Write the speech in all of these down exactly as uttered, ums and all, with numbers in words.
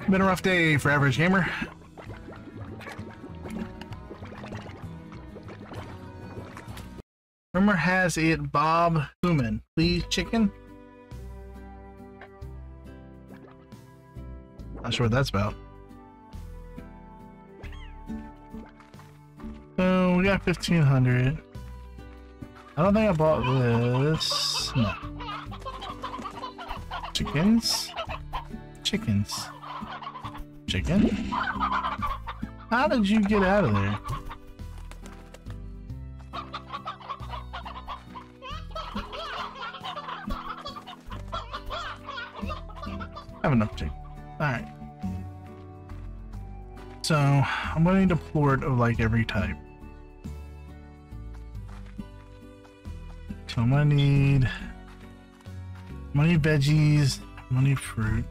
Been a rough day for Average Gamer. Rumor has it Bob Human. Please, chicken? Not sure what that's about. So we got fifteen hundred. I don't think I bought this. No. Chickens? Chickens. Chicken? How did you get out of there? I have enough chicken. Alright. So, I'm gonna need a plort of like every type. So I'm gonna need... I'm gonna need veggies. I'm gonna need fruit.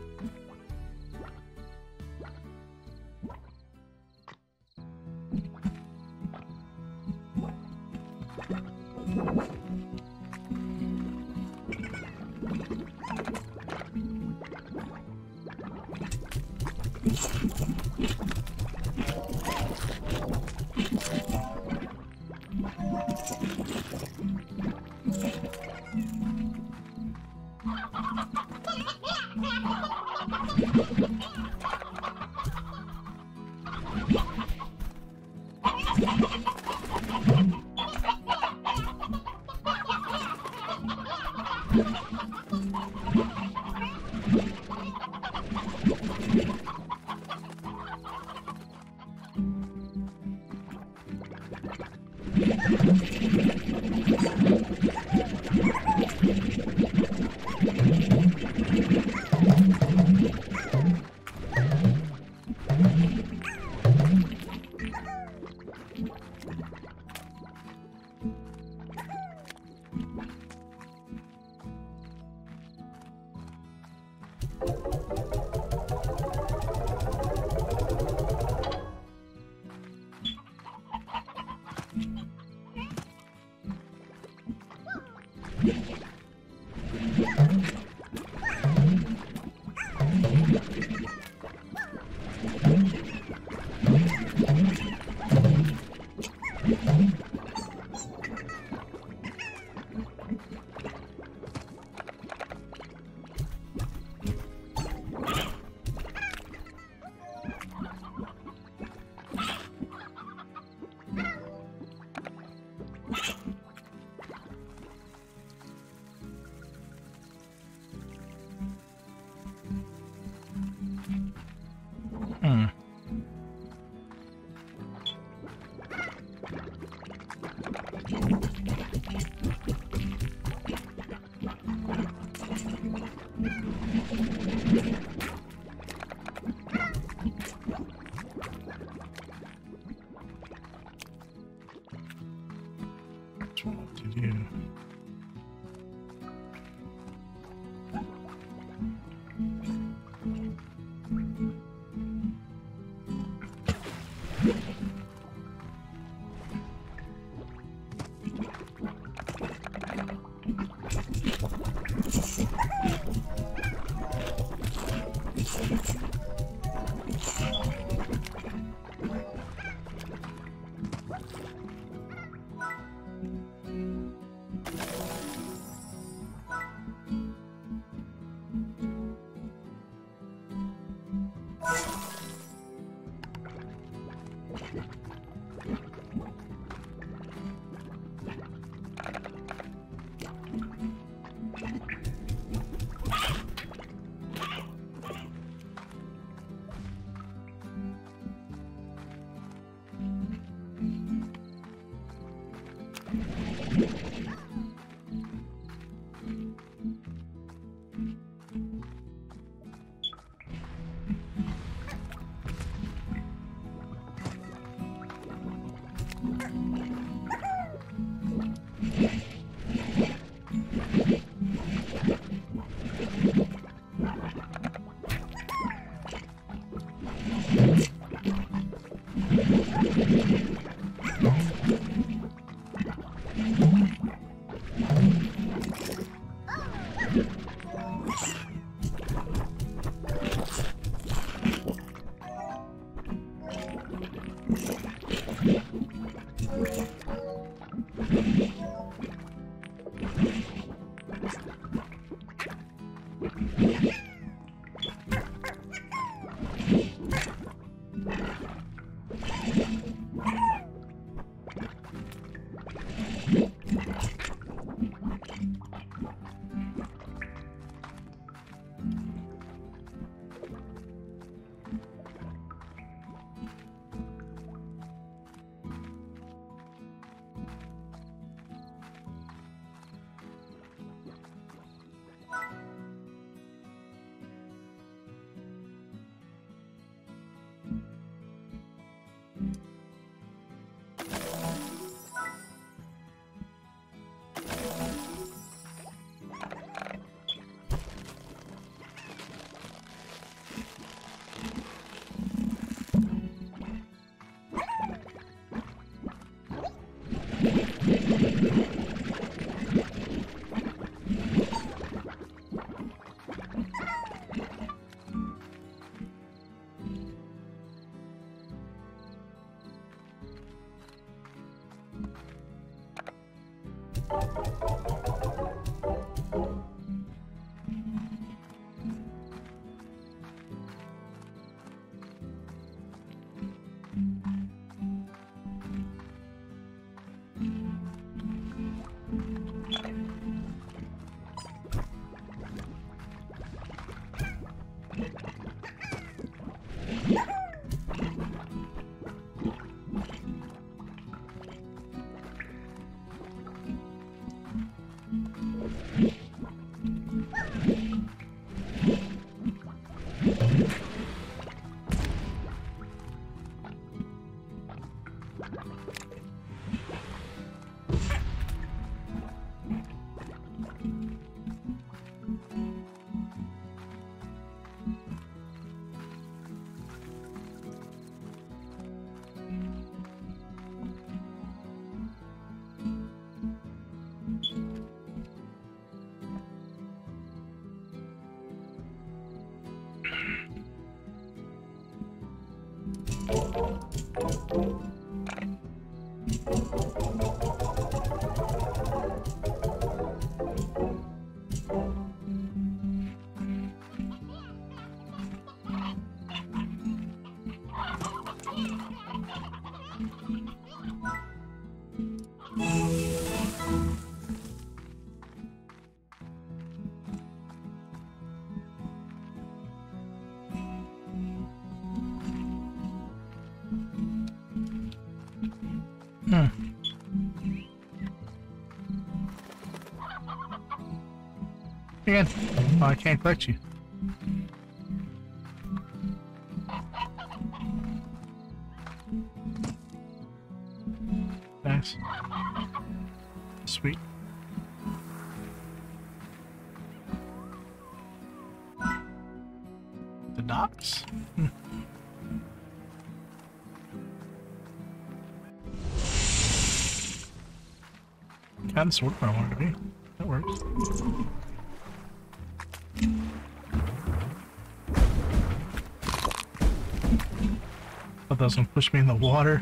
Hmm. What's wrong with you? Hmm. Again. Oh, I can't collect you. Thanks. Sweet. The docks? Hmm. Kind of sort of where I wanted to be. That works. Thought that was gonna push me in the water.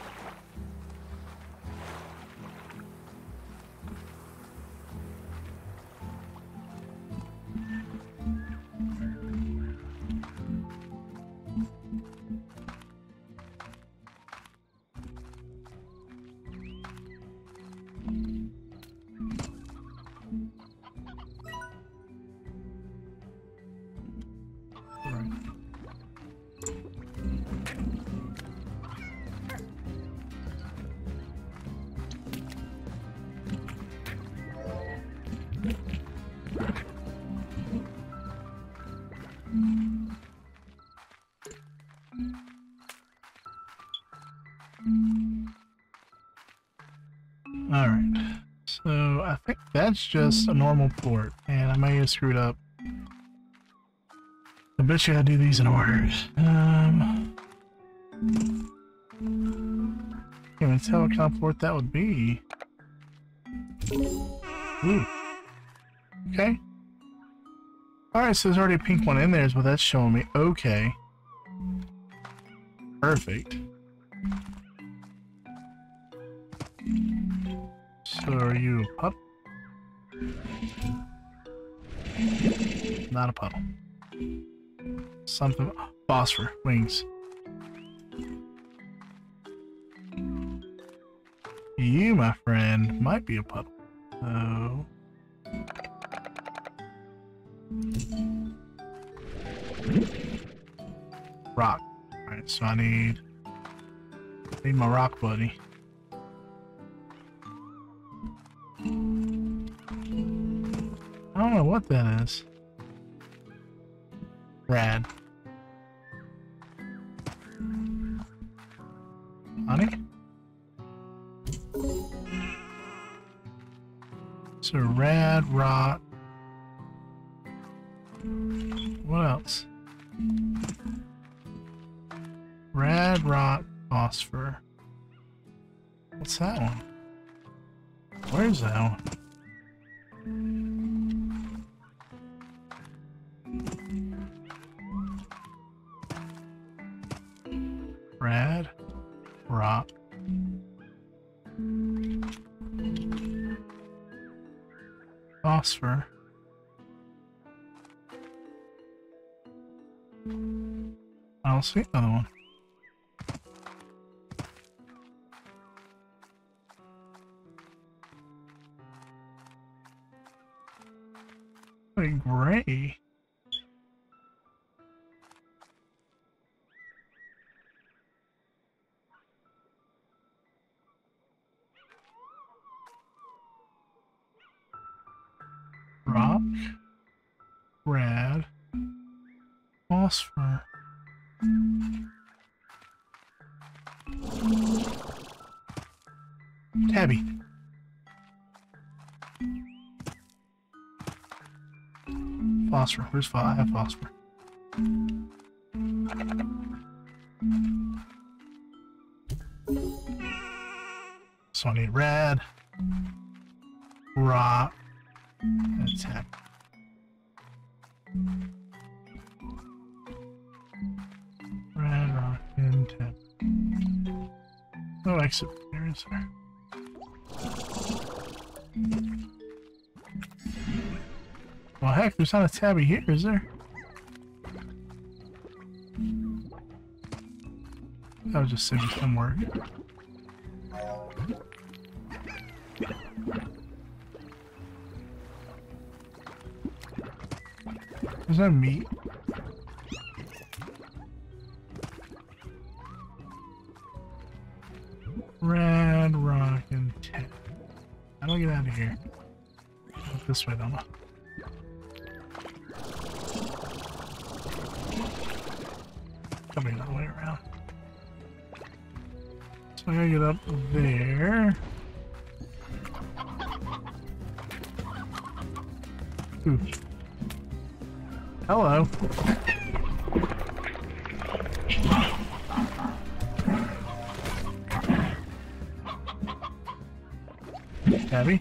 Alright, so I think that's just a normal port, and I may have screwed up. I bet you I do these in order. Um, can't even tell what kind of port that would be. Ooh. Okay. Alright, so there's already a pink one in there is what that's showing me. Okay. Perfect. are you, a puddle? Not a puddle. Something. Phosphor. Wings. You, my friend, might be a puddle. So... rock. Alright, so I need... need my rock buddy. I don't know what that is. Rad. Honey? So rad, rock. What else? Rad, rock, phosphor. What's that one? Where's that one? Rad, rock. Phosphor. I don't see another one. Like gray. Rock. Rad. Phosphor. Tabby. Phosphor. Where's phosphor? I have phosphor. So I need rad, rock, and tabby. Rad, rock, and tabby. No exit here, is there? Well, heck, there's not a tabby here, is there? That was just saving some work. Is that meat? Rad, rock, and tabby. How do I get out of here? This way, don't I? Coming all the way around. So I gotta get up there. Ooh. Hello. Tabby.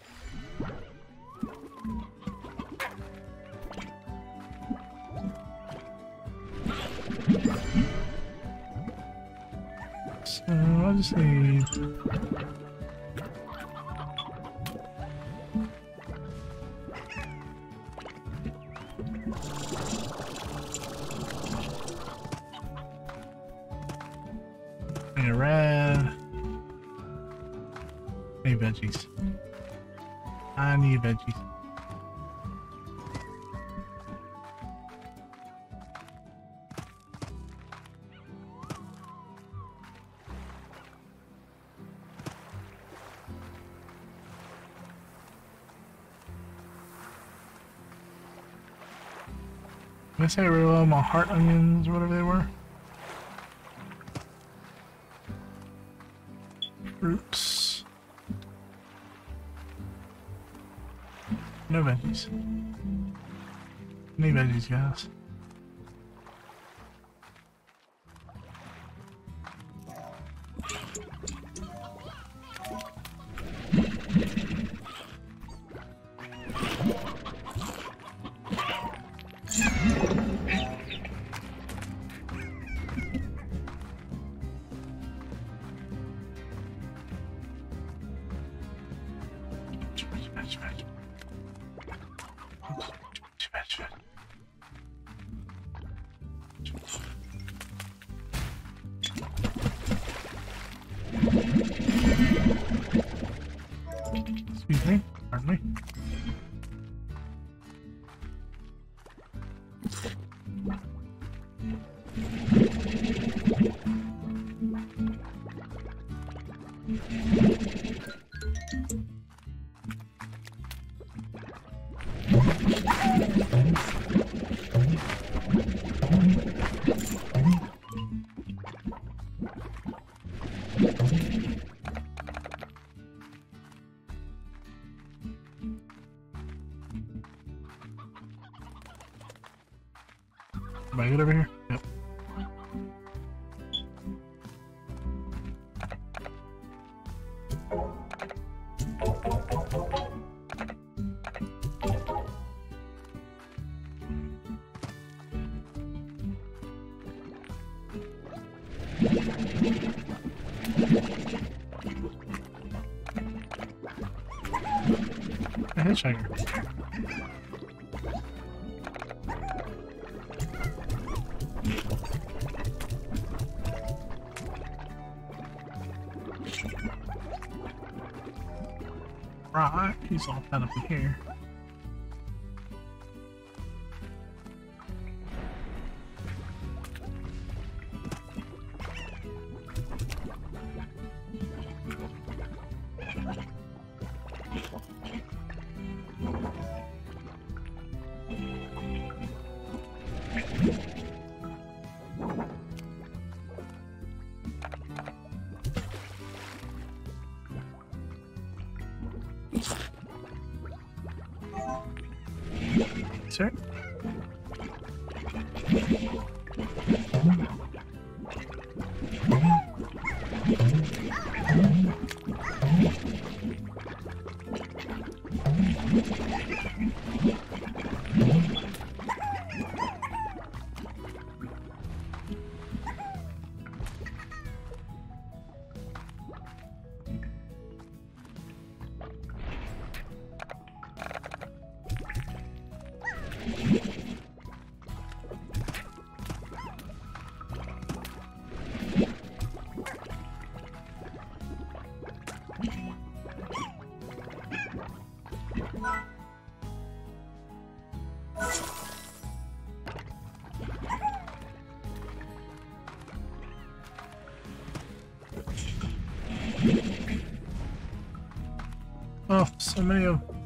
So I just need a red. I need veggies. I need veggies. Did I say really well my heart onions or whatever they were? Fruits. No veggies. Need veggies, guys. veg, veg. Veg, veg, veg. Excuse me, pardon me. Am I good over here? Yep. A hitchhiker. Right, he's all fed up in here. Sir? Oh, so many of them.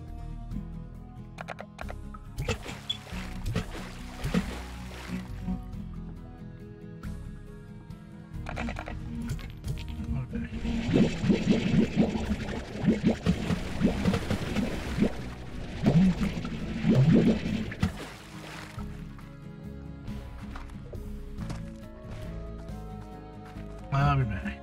I'll be back.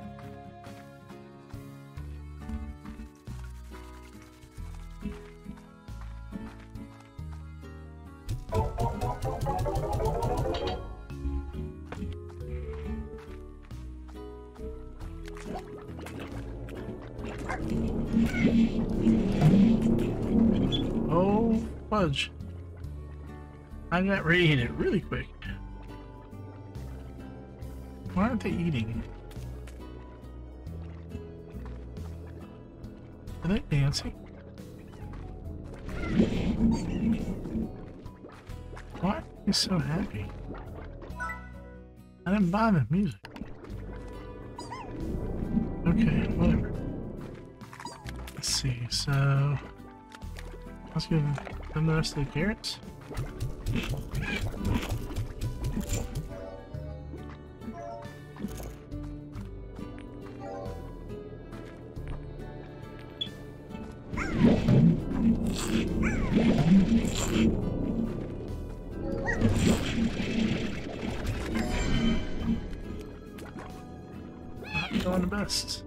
Oh, fudge. I got ready to eat it really quick. Why aren't they eating? Are they dancing? Why are you so happy? I didn't buy the music. Okay, whatever. Let's see, so let's give them the rest of the carrots. Not going the best.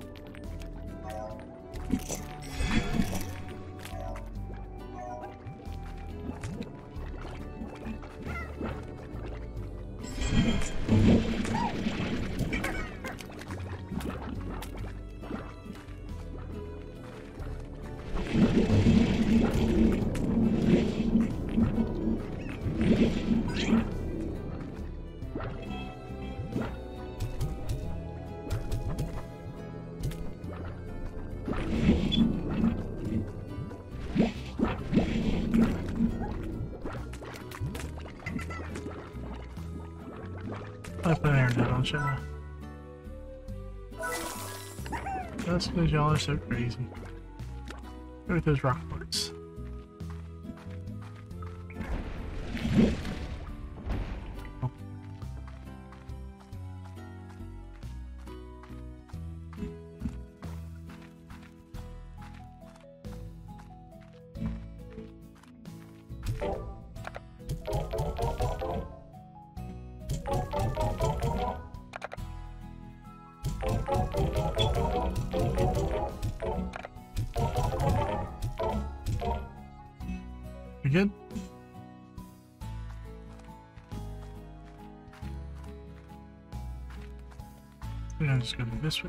I put an internet on, shouldn't I? That's because y'all are so crazy. Look at those rock parts. You good? I'm gonna just go to this way.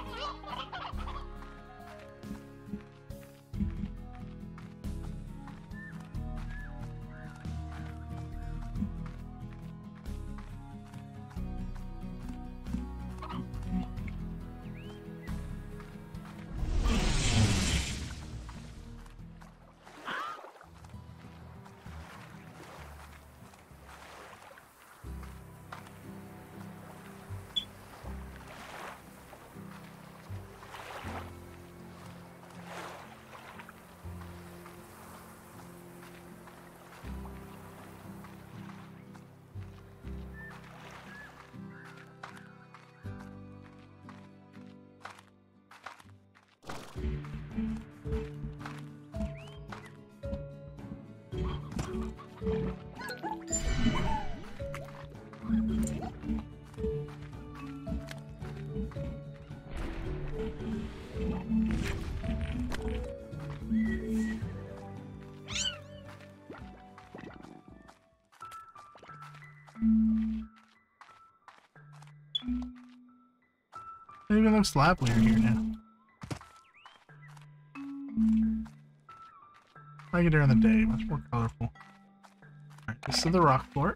It even looks livelier here now. Like it during the day, much more colorful. Alright, this is the rock fort.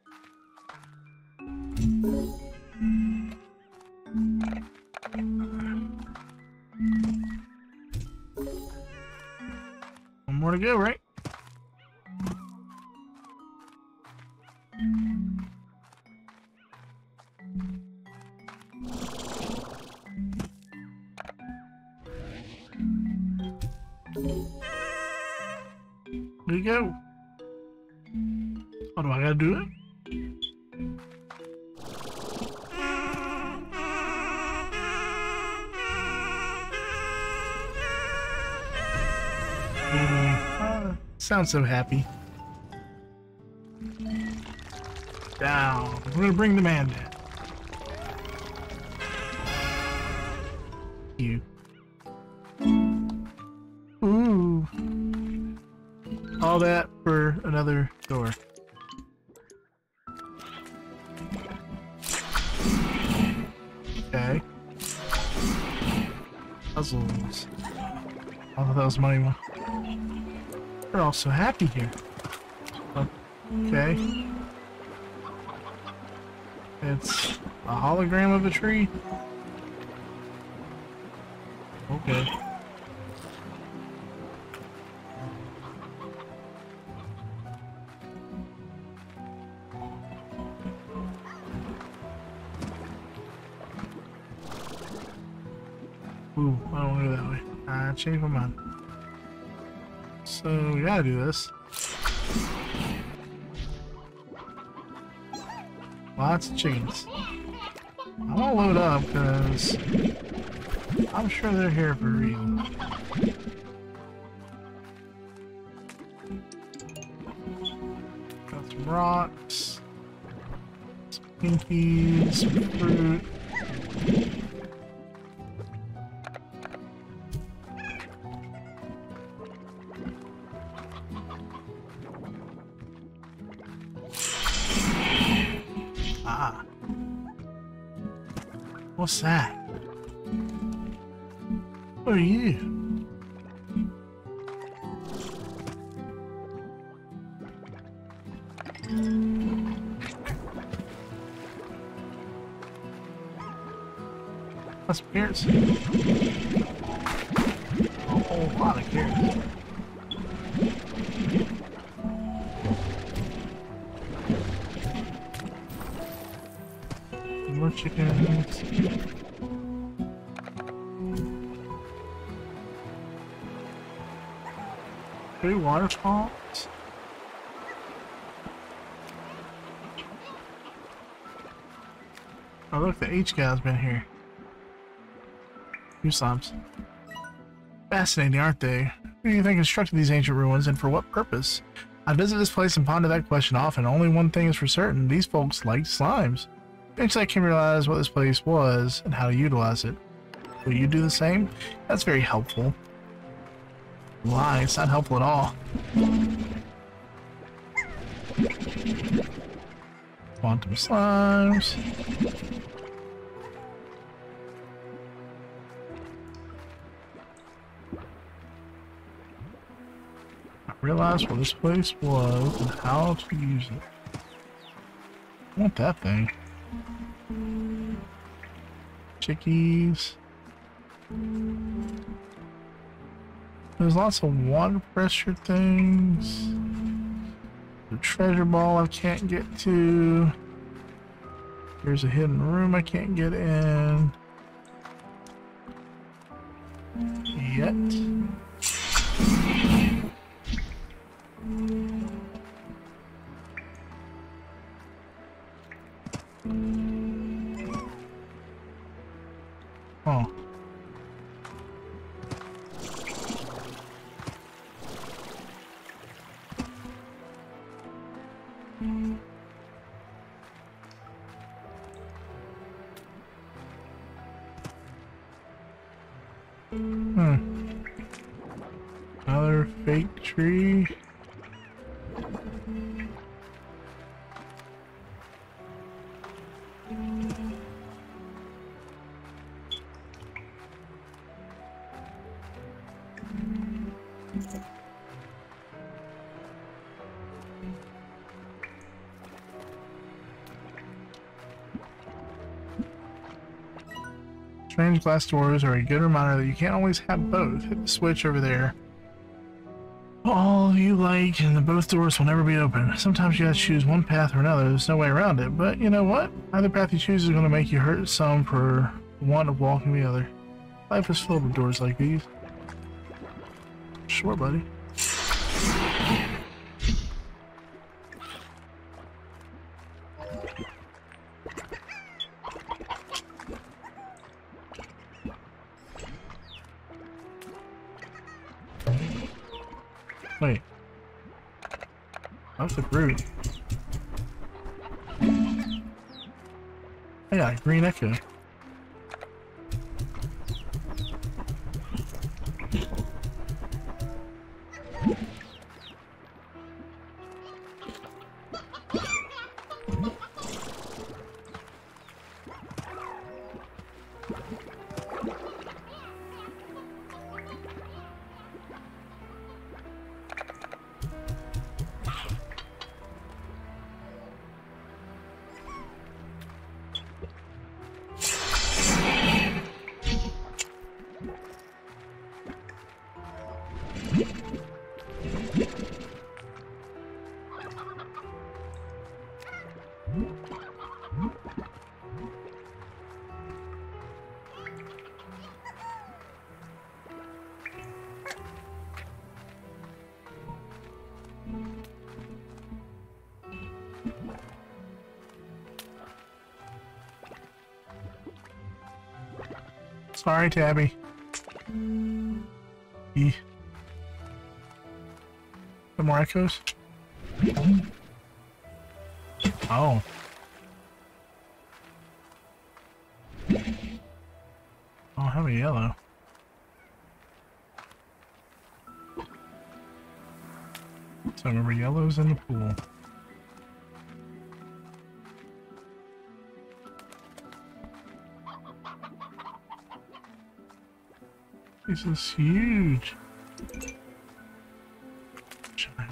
One more to go, right? There you go. What do I gotta do it? Mm, uh, sounds so happy. Down. We're gonna bring the man down. You. Ooh. All that for another door. Okay. Puzzles. I thought that was money one. They're all so happy here. Okay. It's a hologram of a tree. Okay. Ooh, I don't want to go that way. I changed my mind. So we gotta do this. Lots of chickens. I'm gonna load up because I'm sure they're here for a reason. Got some rocks, some pinkies, some fruit. Ah. What's that? What are you? That's Pierce. a lot of carrots. More chickens. Three waterfalls. Oh look, the H guy's been here. New slimes. Fascinating, aren't they? Who do you think constructed these ancient ruins, and for what purpose? I visit this place and ponder that question often. Only one thing is for certain: these folks liked slimes. Eventually I came to realize what this place was and how to utilize it. Will you do the same? That's very helpful. Why? It's not helpful at all. Quantum slimes. I realized what this place was and how to use it. I want that thing. Chickies. There's lots of water pressure things. The treasure ball I can't get to. There's a hidden room I can't get in. Yet. Oh. Hmm. Another fake tree. Strange glass doors are a good reminder that you can't always have both. Hit the switch over there. All you like, and the both doors will never be open. Sometimes you gotta choose one path or another. There's no way around it. But you know what? Either path you choose is gonna make you hurt some for want of walking the other. Life is filled with doors like these. Sure, buddy. Wait. That's a brute. Oh yeah, green echo. Sorry, Tabby. E. Some more echoes? Oh. Oh, I have a yellow. So remember, yellow's in the pool. This is huge. Giant.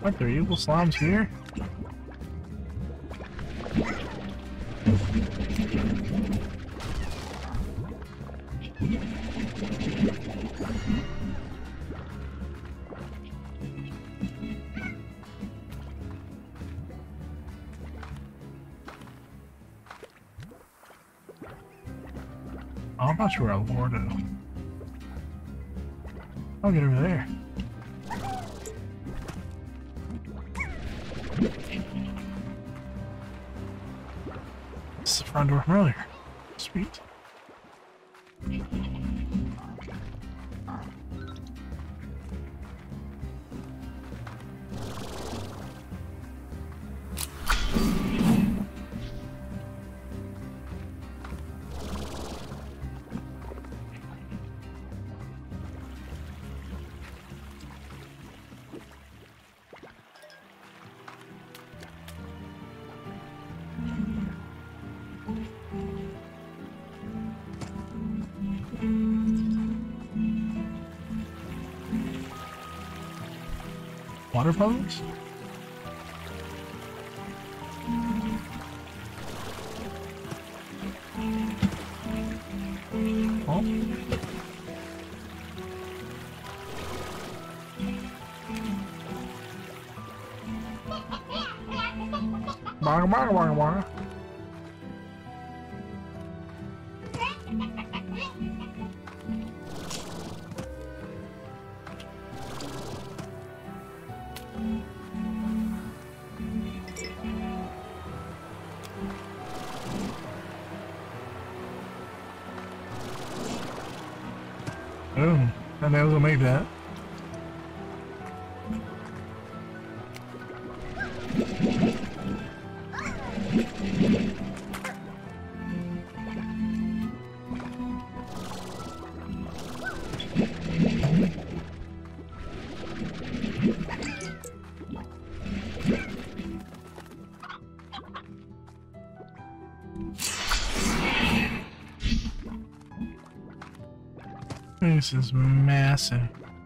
Aren't there evil slimes here? Oh, I'm not sure where I'll board it. I'll get over there. This is the front door from earlier. Sweet. Water puddles? Oh. Banga banga banga banga. Boom. And they will make that. This is massive.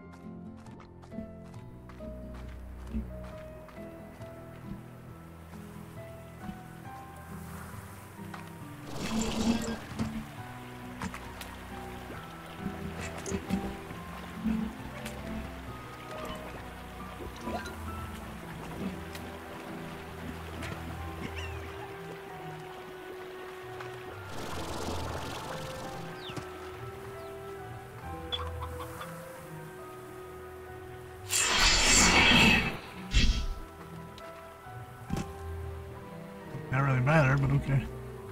Not really matter, but okay.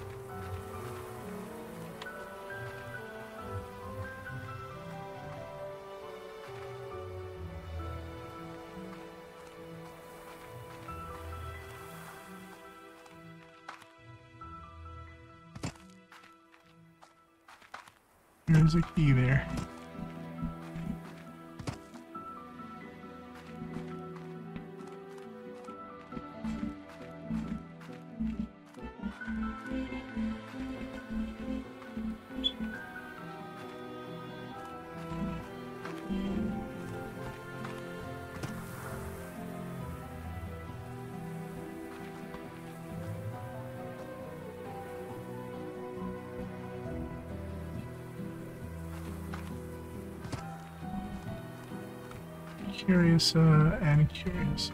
There's a key there. Curious uh, and curious.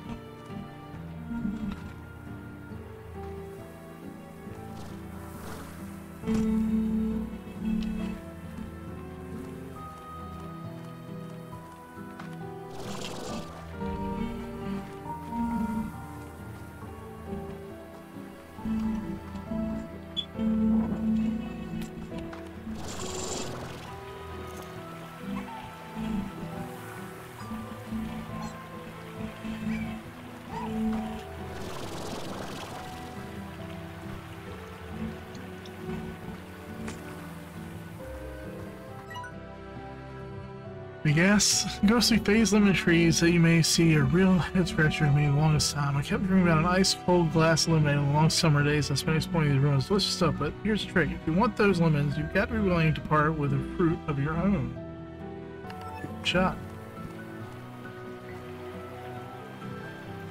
Yes, ghostly phase lemon trees that you may see are real head scratcher to me the longest time. I kept dreaming about an ice cold glass lemonade on long summer days I spent exploring these ruins. Delicious stuff, but here's the trick. If you want those lemons, you've got to be willing to part with a fruit of your own. Good shot.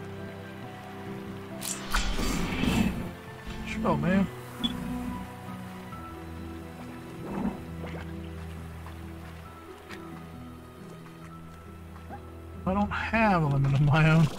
Oh man. I don't have a limit of my own.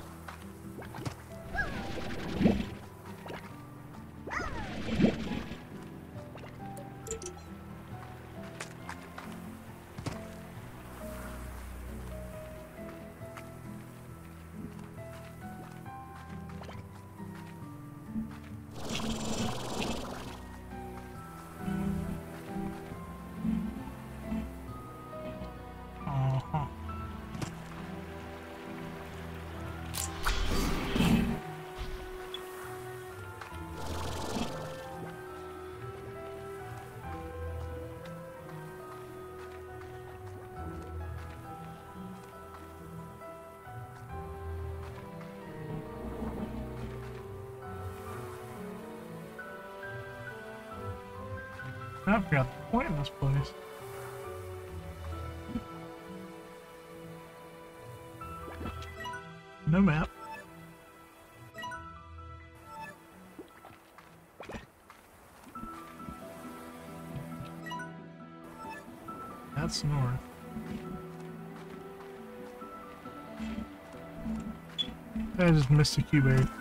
Uh-huh. I forgot the point in this place. No map. That's north. I just missed a cube area.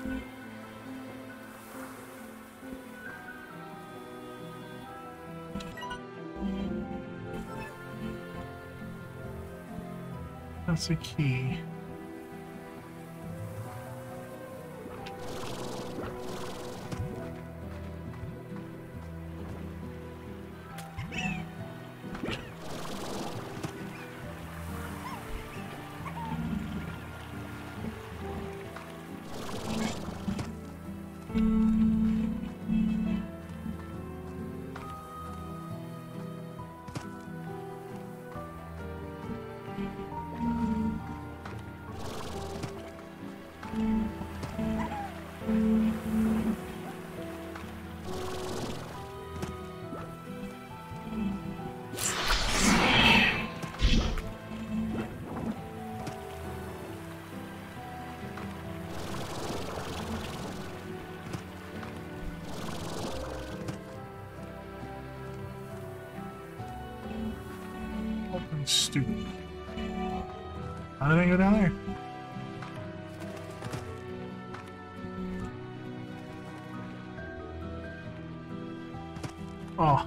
That's a key. Stupid. How did I go down there? Oh.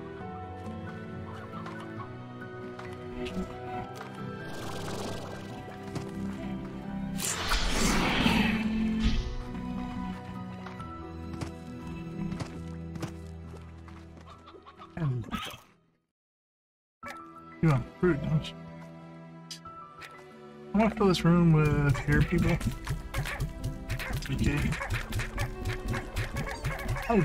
And you want fruit, don't you? I want to fill this room with hair people. Okay. Oh.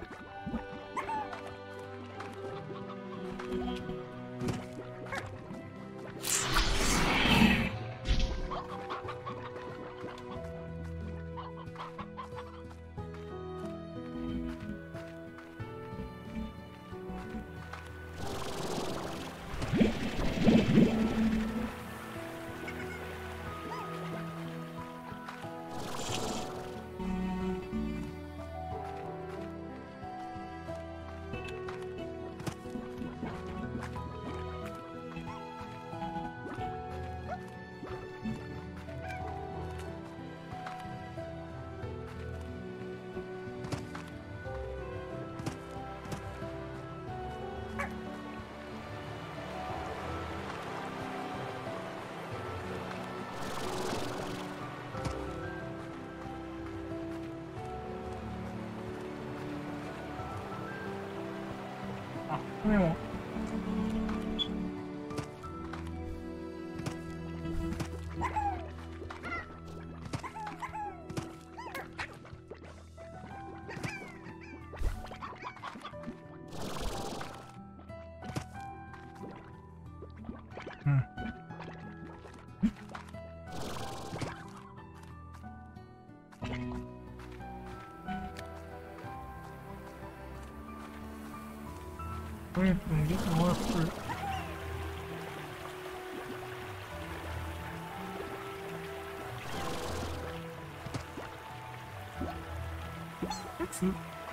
Yeah. Hmm. Where can I get more fruit? Fruit.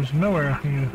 There's nowhere you.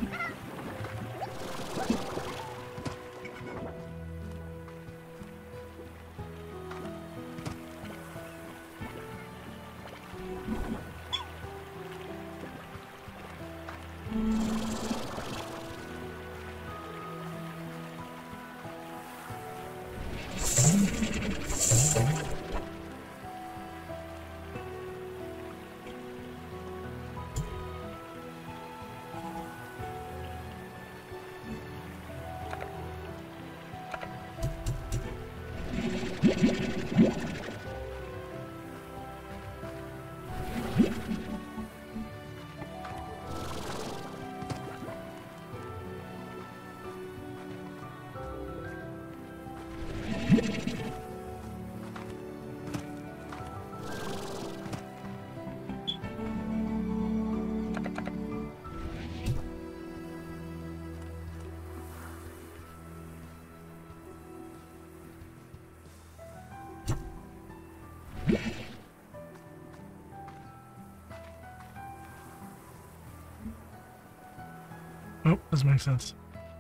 Oh, doesn't make sense.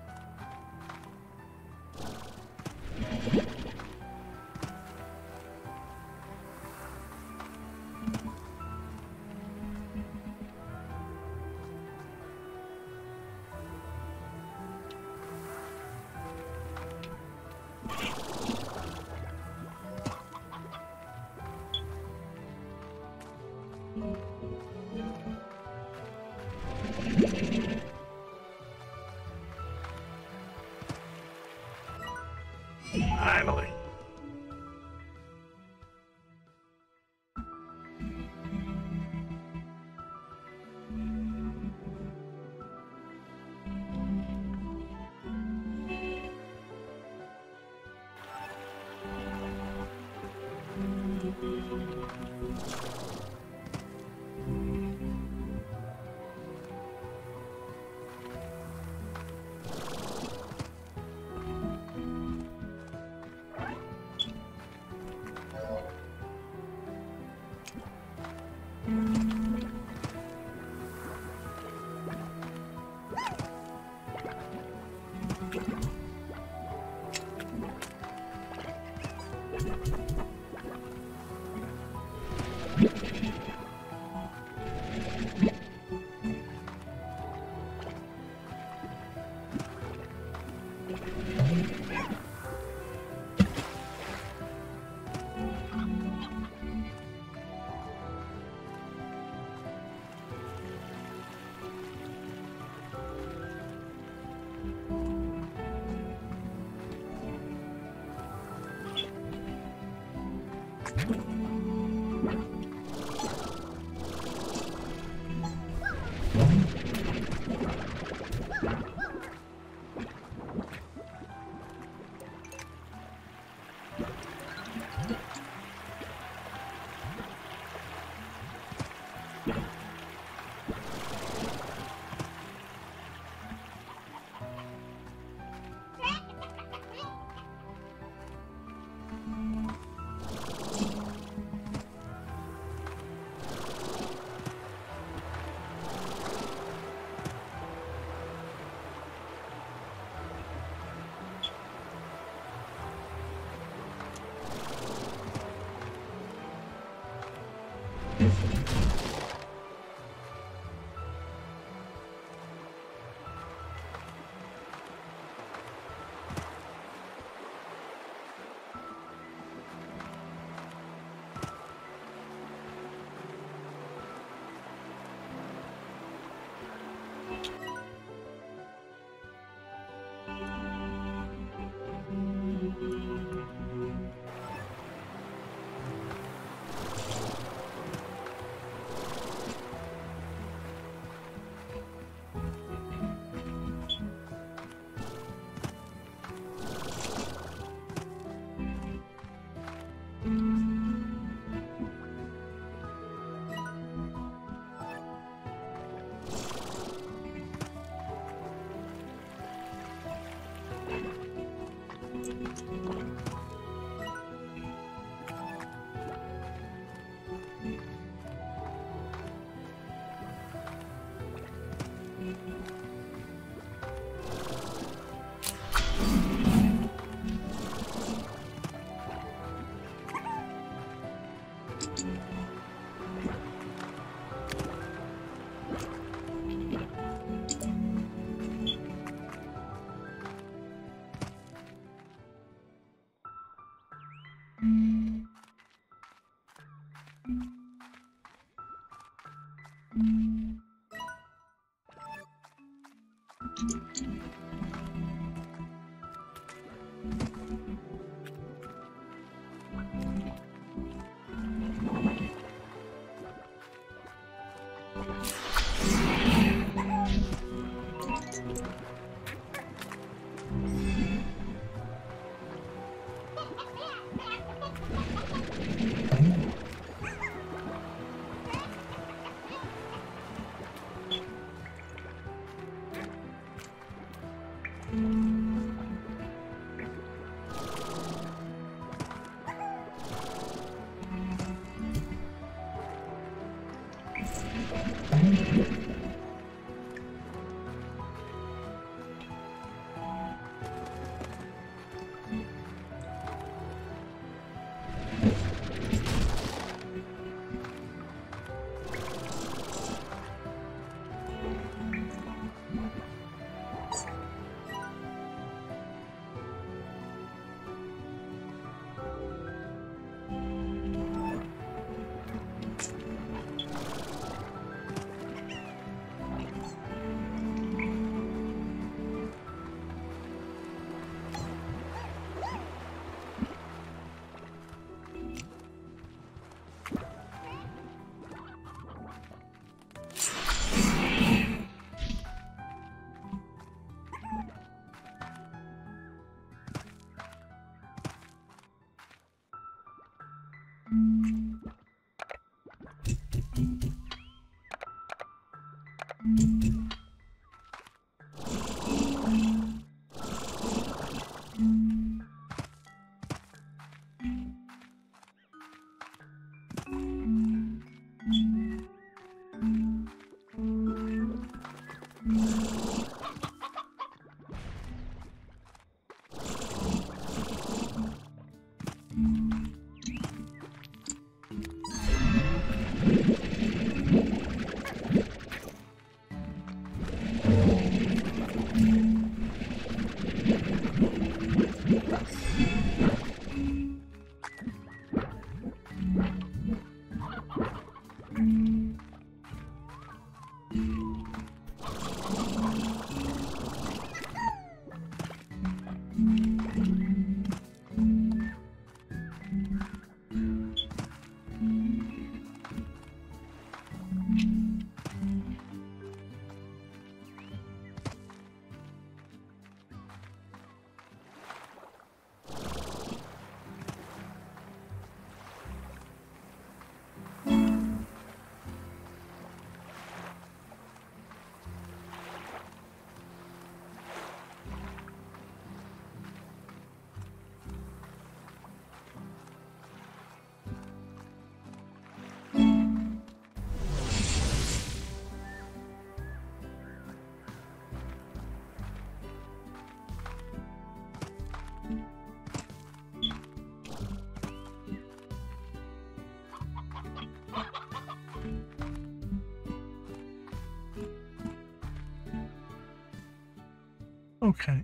Finally. Okay.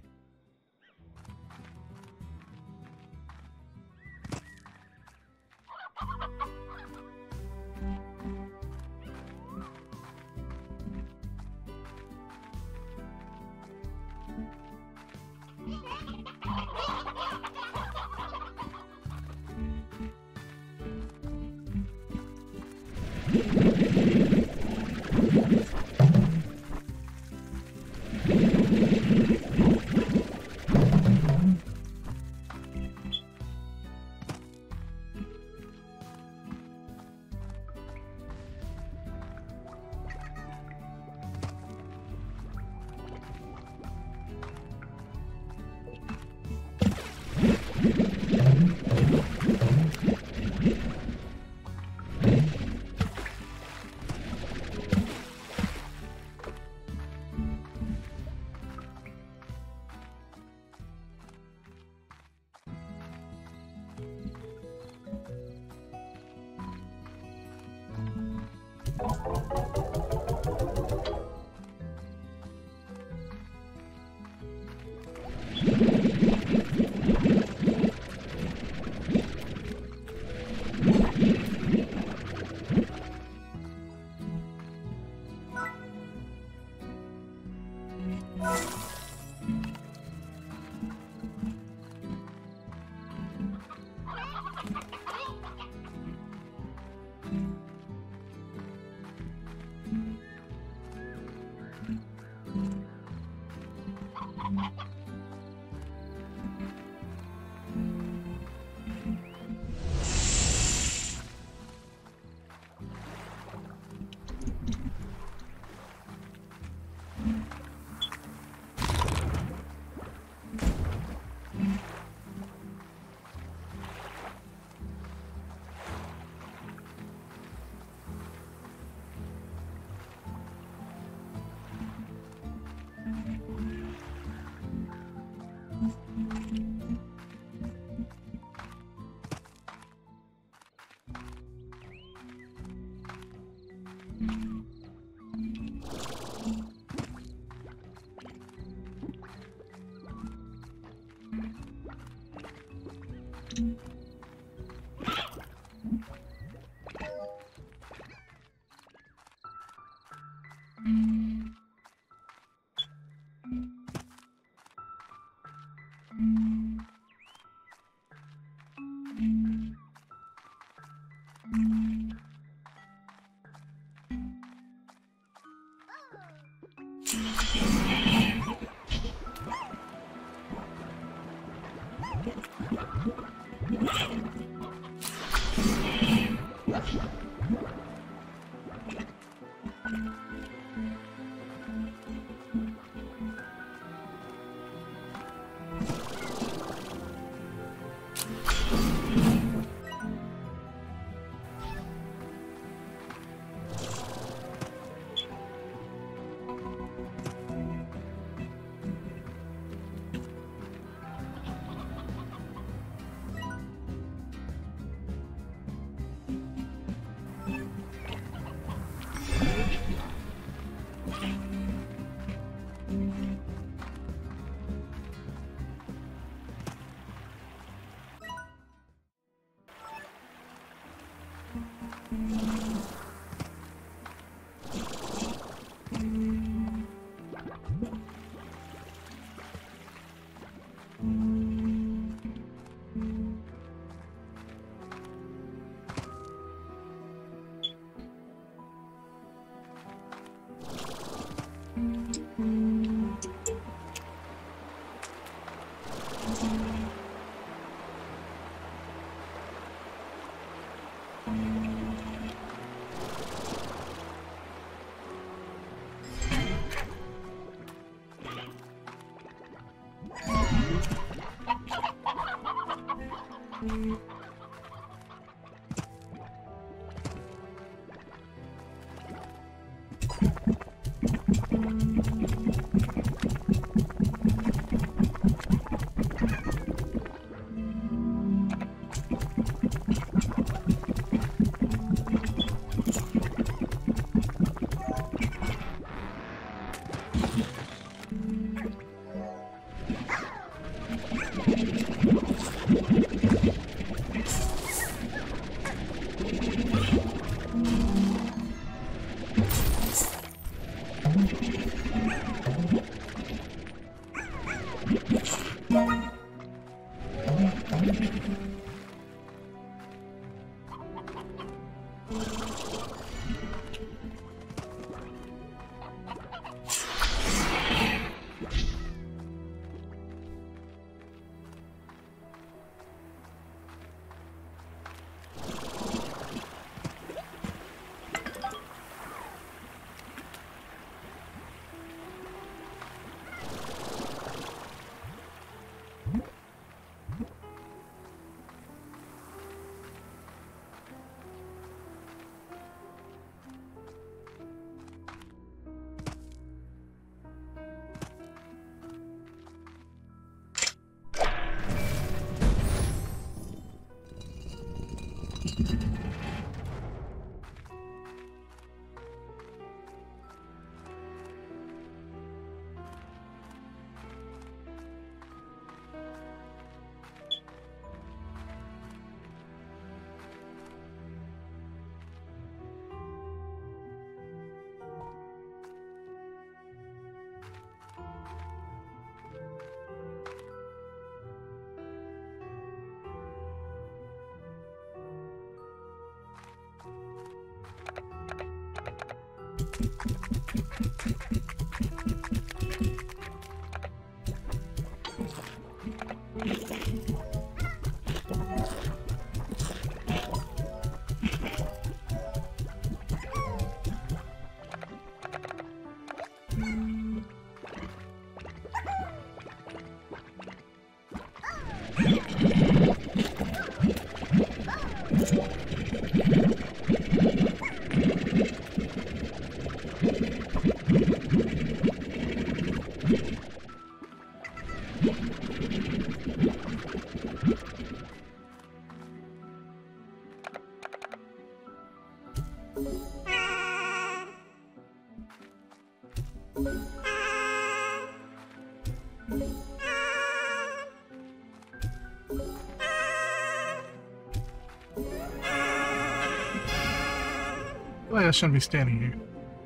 Well, I shouldn't be standing here.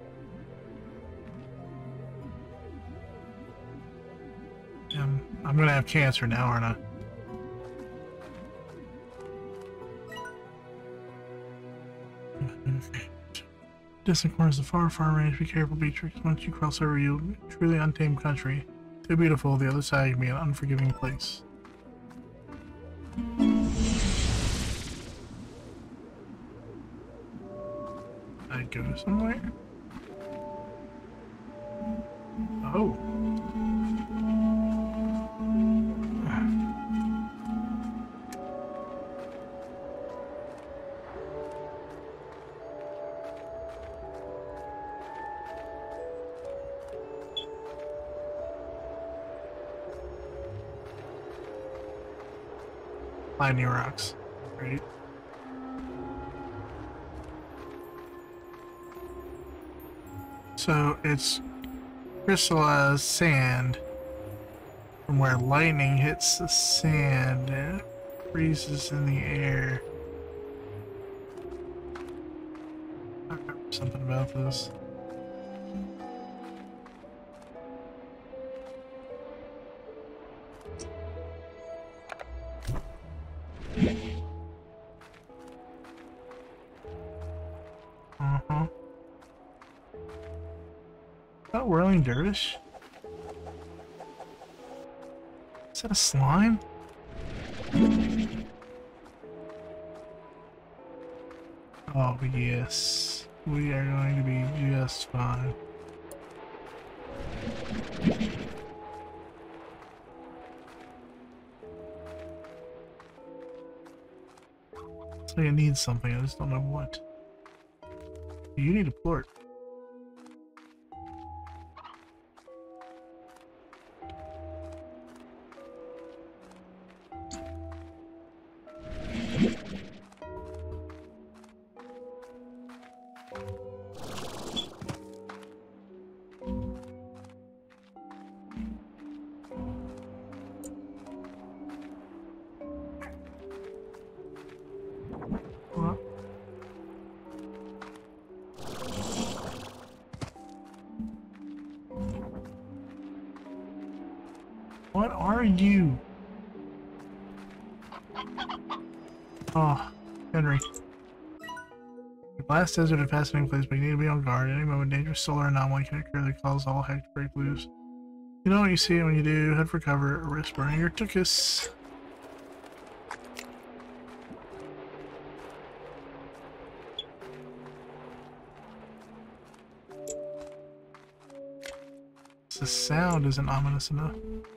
Um, I'm gonna have cancer now, aren't I? Distant corners of far, far range. Be careful, Beatrix. Once you cross over, you'll be a truly untamed country. Too beautiful, the other side can be an unforgiving place. I go somewhere? Oh. Lightning rocks. Right. So it's crystallized sand from where lightning hits the sand and it freezes in the air. I remember something about this. Uh-huh. Oh, Whirling Dervish? Is that a slime? Oh, yes. We are going to be just fine. Looks like it needs something, I just don't know what. You need a port. What? What are you? Oh, Henry. The Blast Desert is a fascinating place, but you need to be on guard. At any moment, dangerous solar anomaly can occur that cause all heck to break loose. You know what you see, and when you do, head for cover or risk burning your tuchus. The sound isn't ominous enough.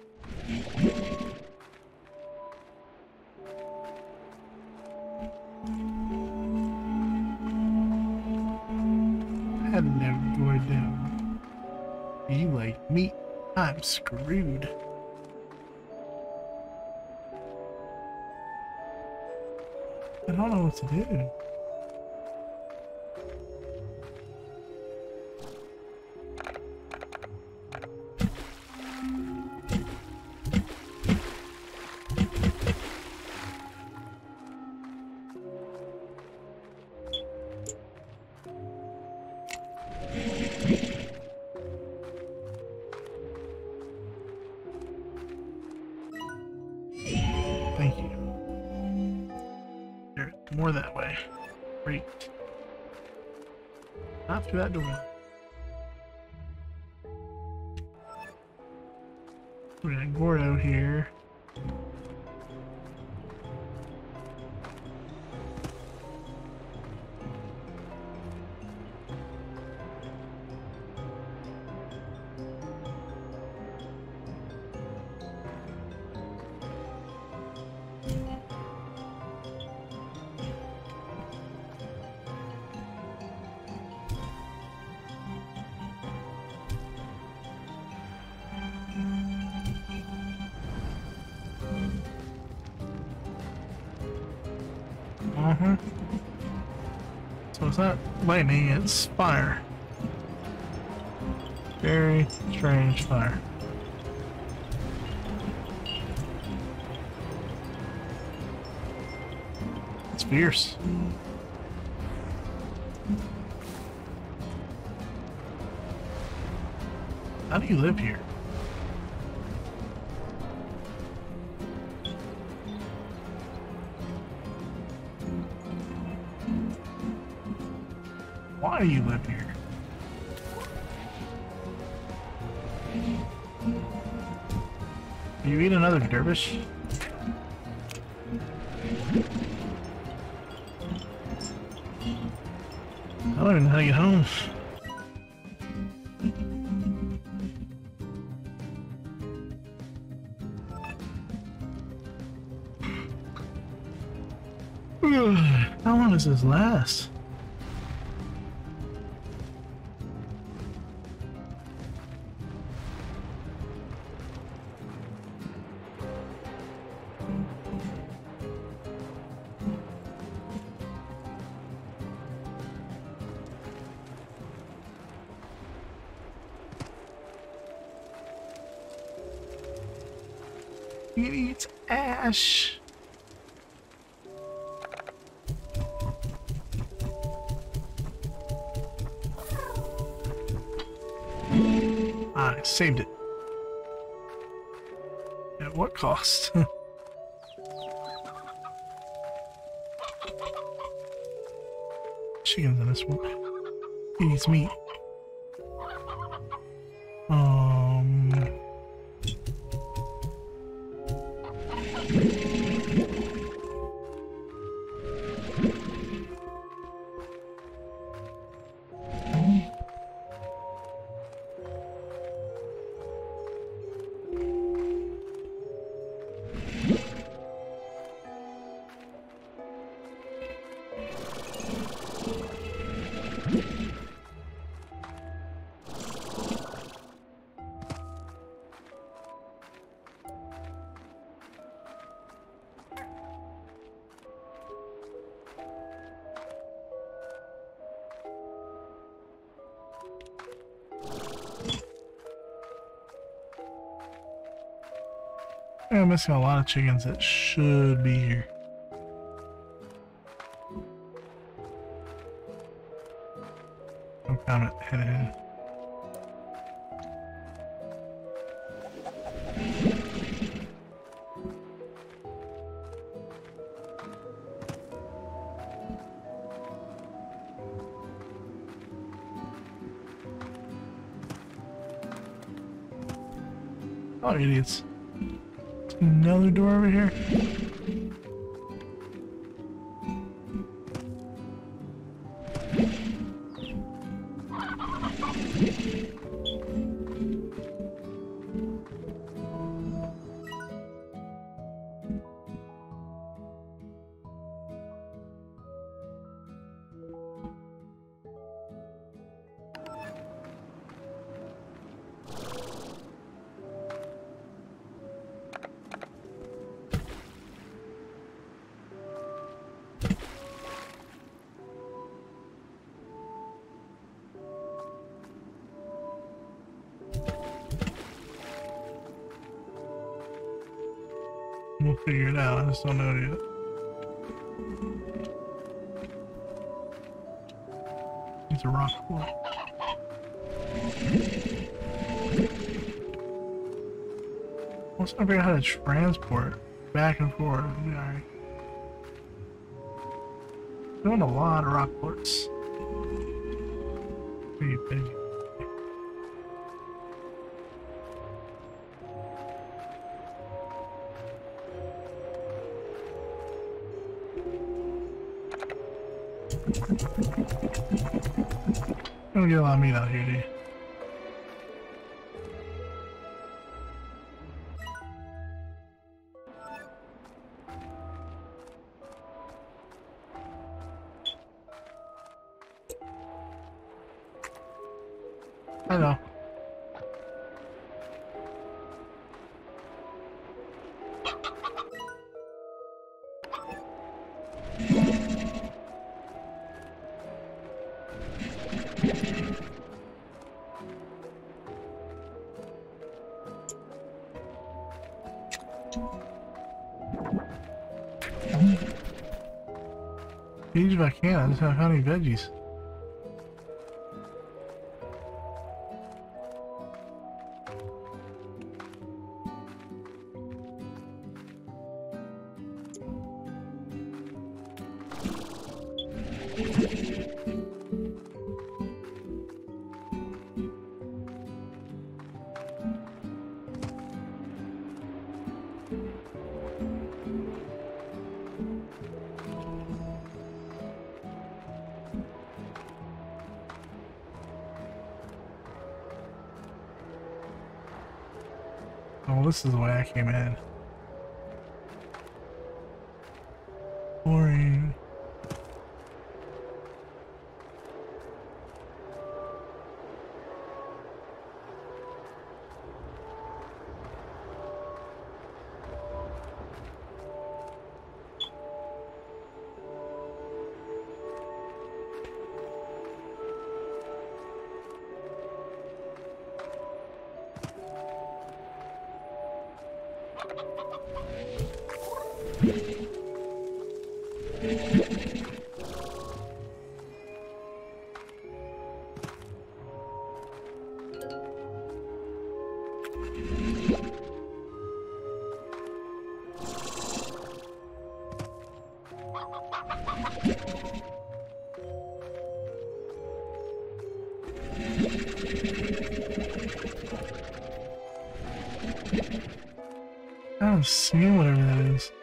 Hello, Gordon. You like meat? I'm screwed. I don't know what to do. Thank you. There, more that way. Great. Not through that door. We got Gordo here. Uh-huh. So it's not lightning, it's fire. Very strange fire. It's fierce. How do you live here? Why do you live here? You eat another dervish? I don't even know how to get home. How long does this last? It eats ash. I saved it. At what cost? Chickens in this one. He eats meat. Um. I'm missing a lot of chickens that should be here. No comment, head in. Oh, idiots. Another door over here. We'll figure it out, I just don't know it yet. It's a rock wall. I was trying to figure out how to transport back and forth. Alright. Doing a lot of rock ports. Pretty big. Don't get a lot of meat out here, do you? I know. Eat if I can, I just haven't found any veggies. Oh, this is the way I came in. Boring. I don't see whatever that is.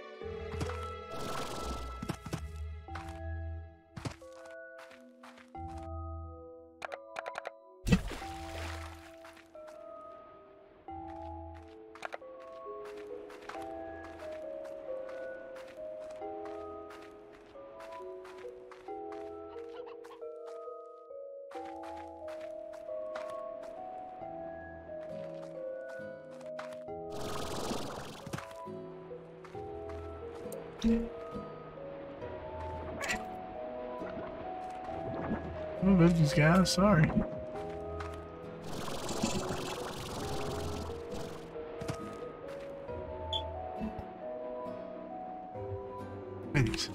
Oh, veggies, guys, sorry. Veggies.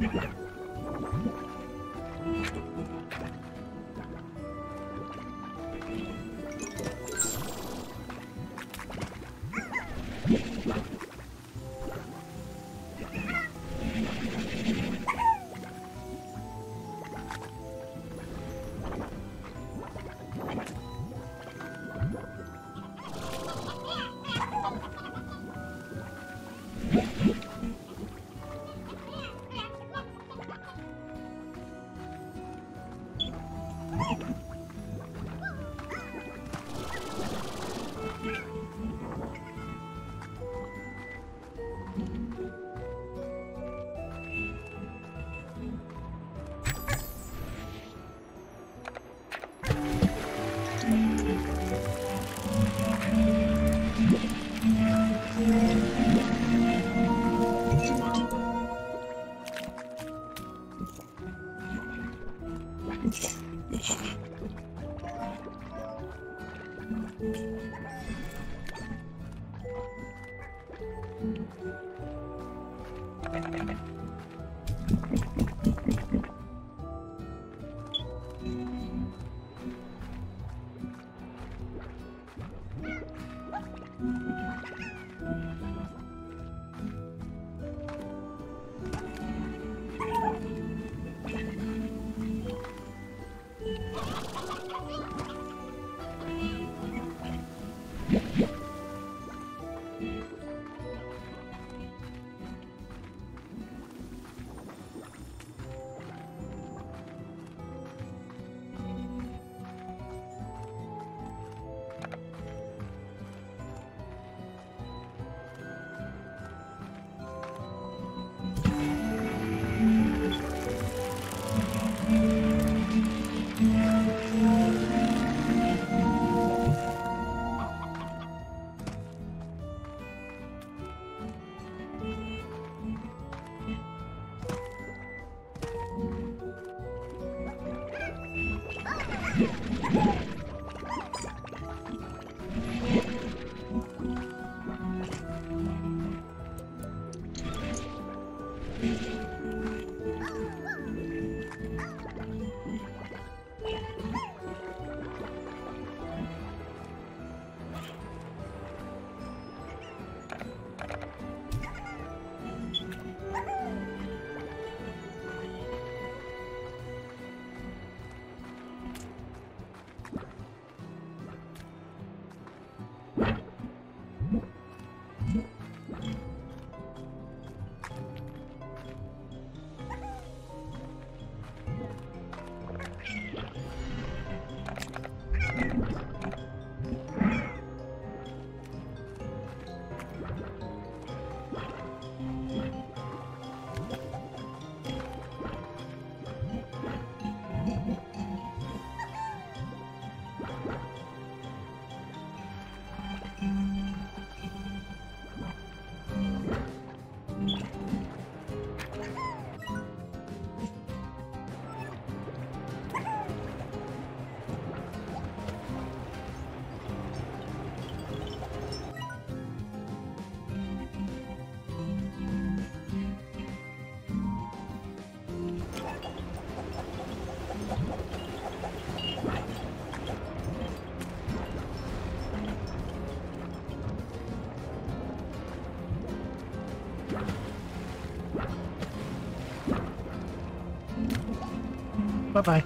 Bye-bye.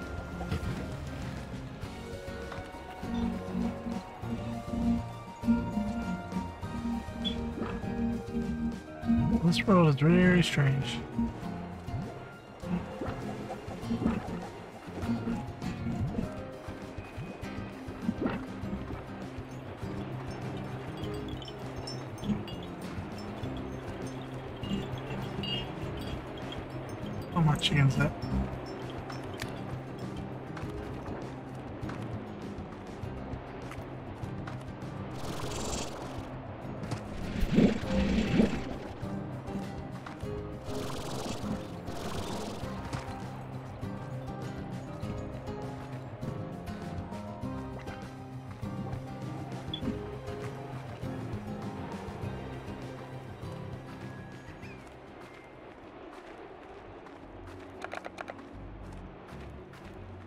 This world is very strange. How much against that?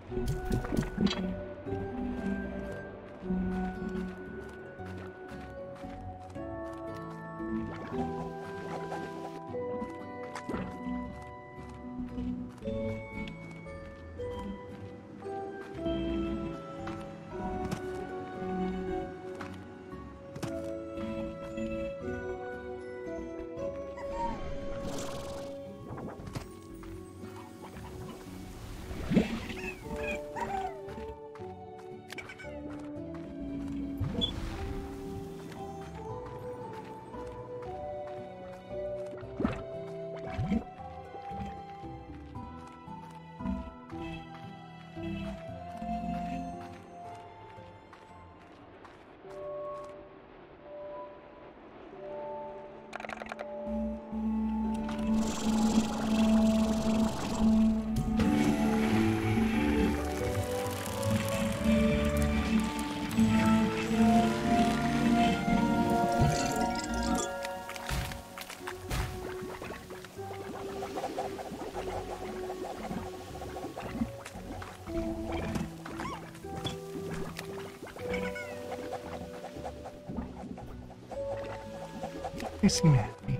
They seem happy.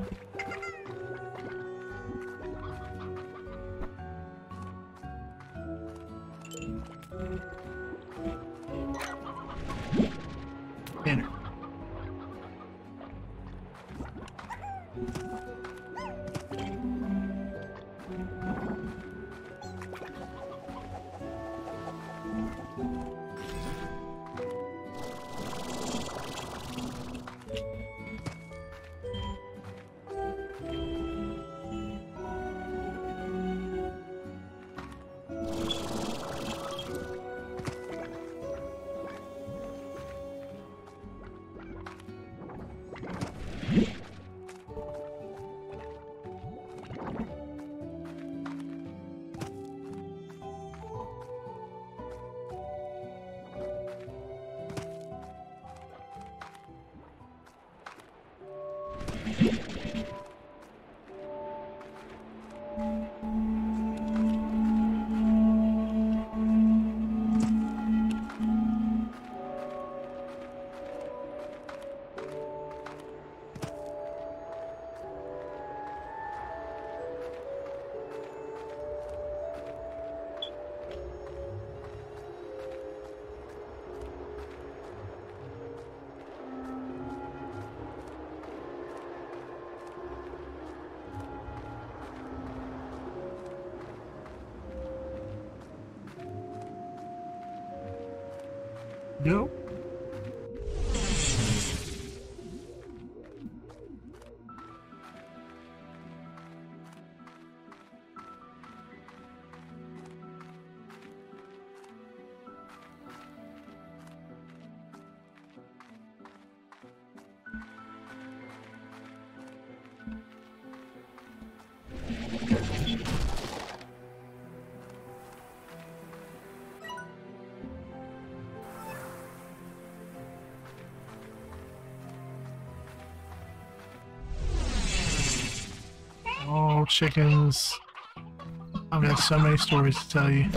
Dinner. Go. Oh, chickens. I've got so many stories to tell you.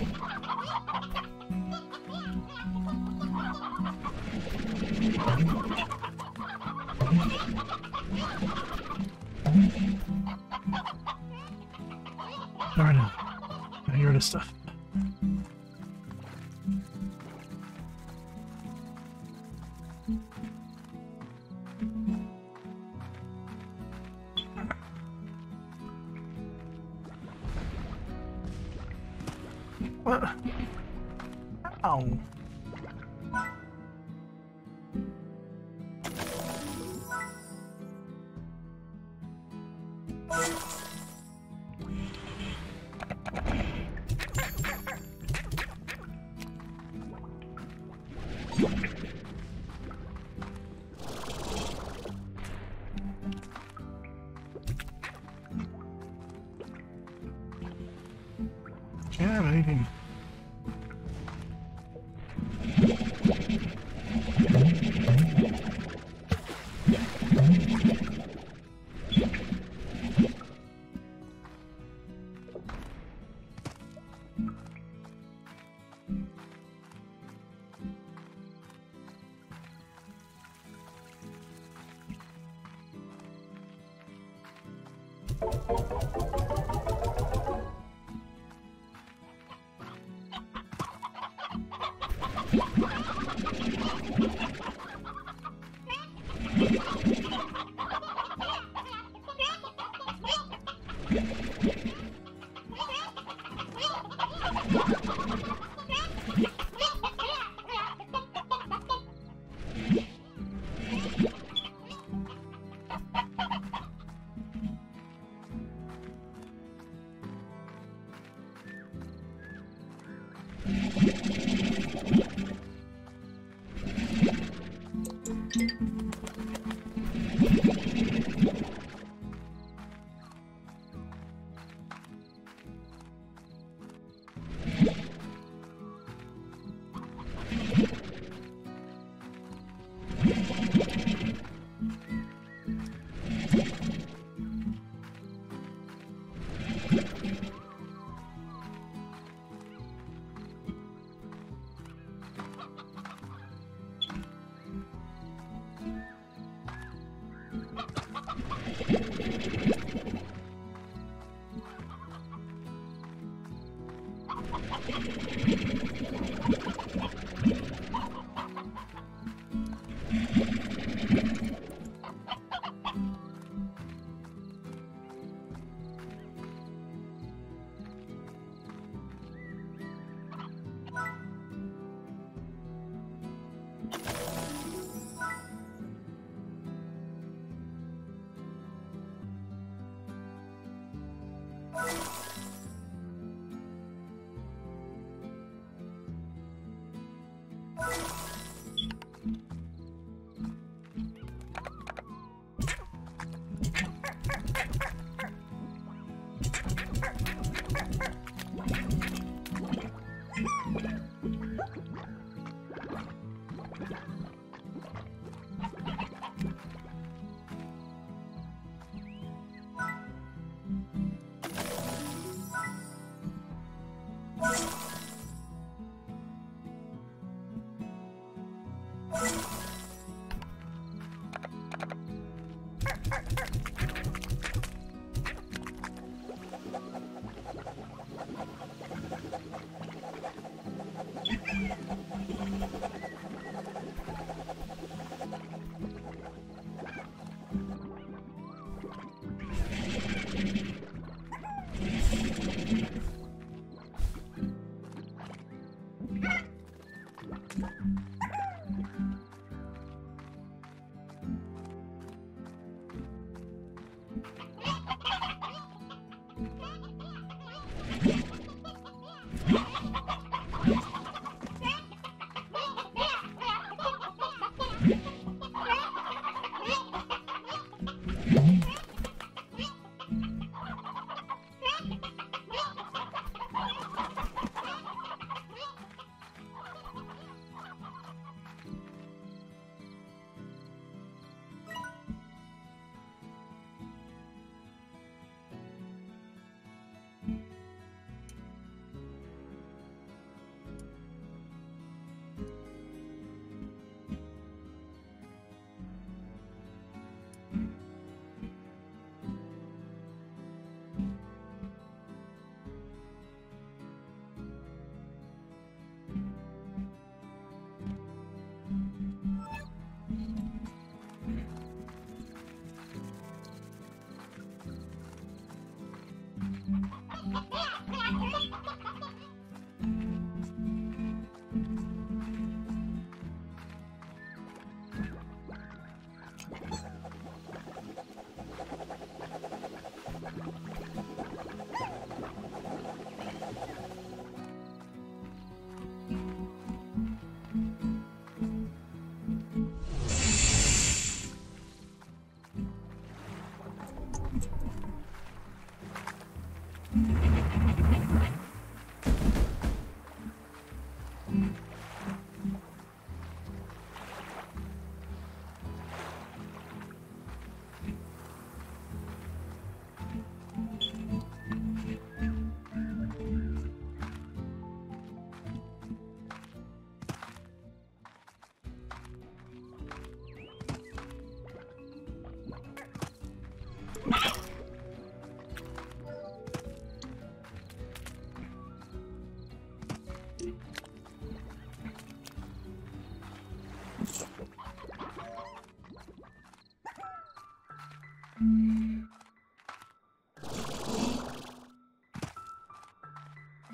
Darn it. I hear this stuff. What? Ow. Can't have anything.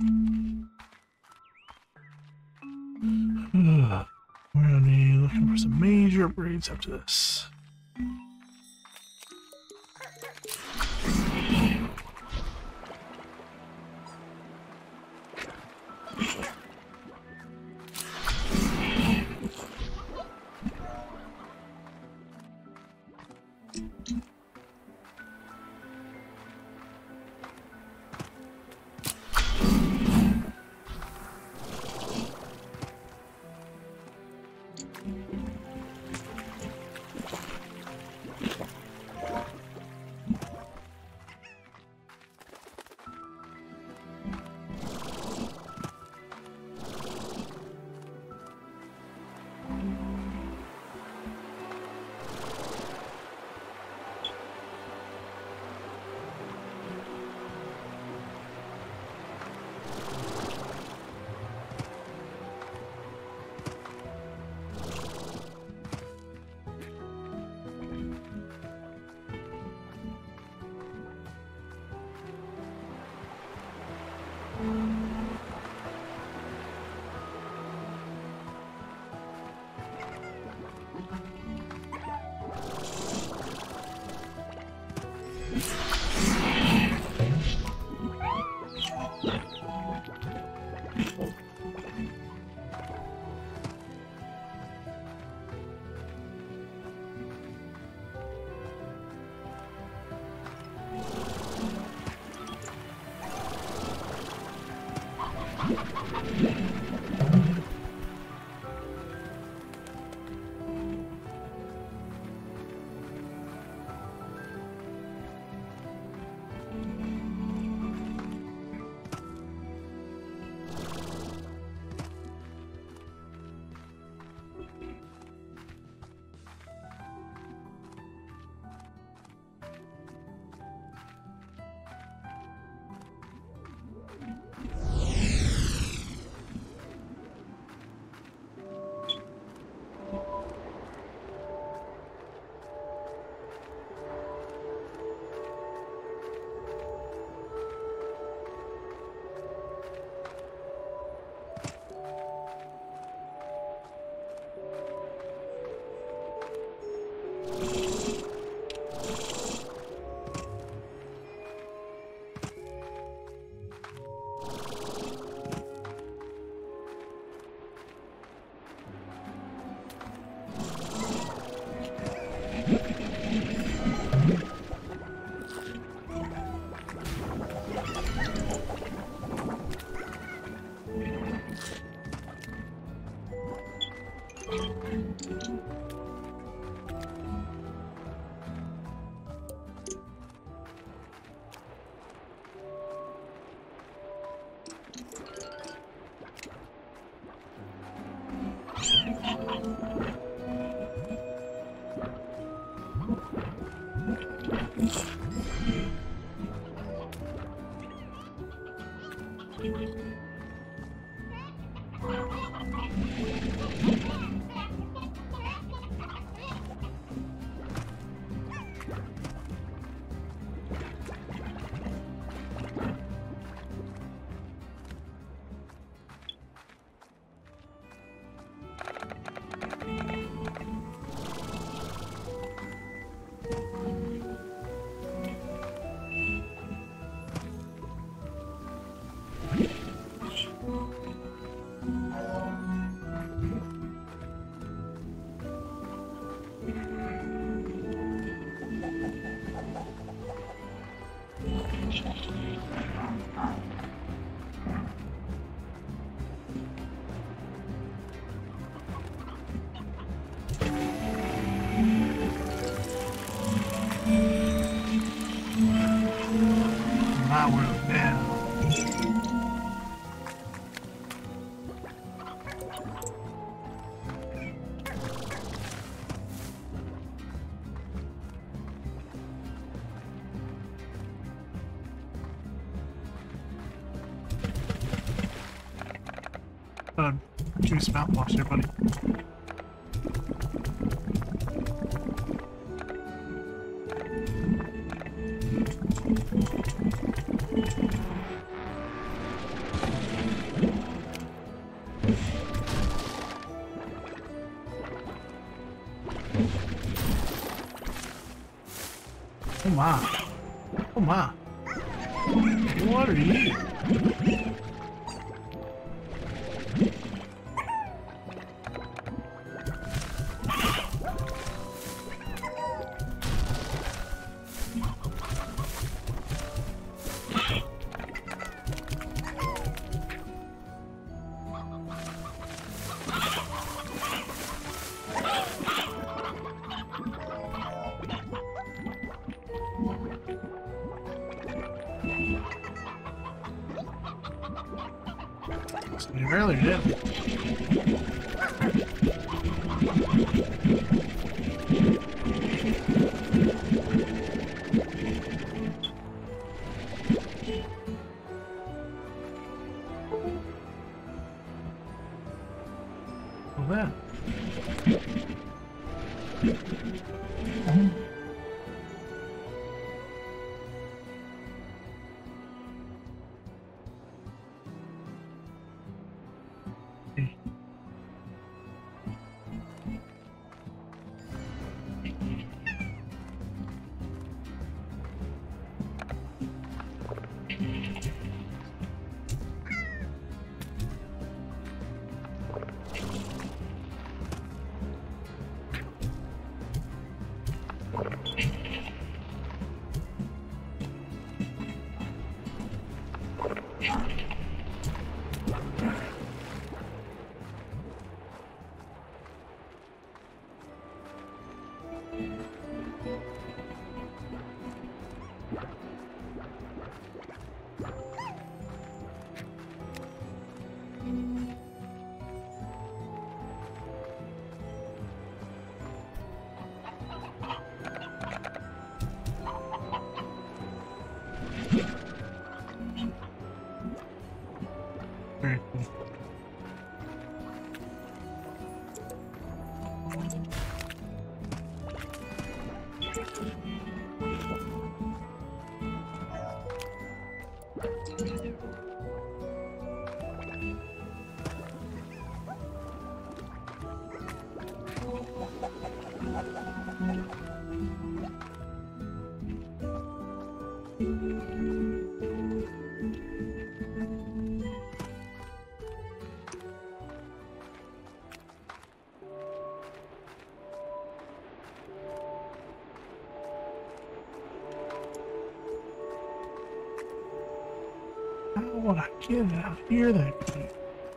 We're gonna be looking for some major upgrades after this. Uh, juice mouthwash there, buddy. my. Oh my. What are you? You really did. What's that? Very cool. How would I get it out here that quick?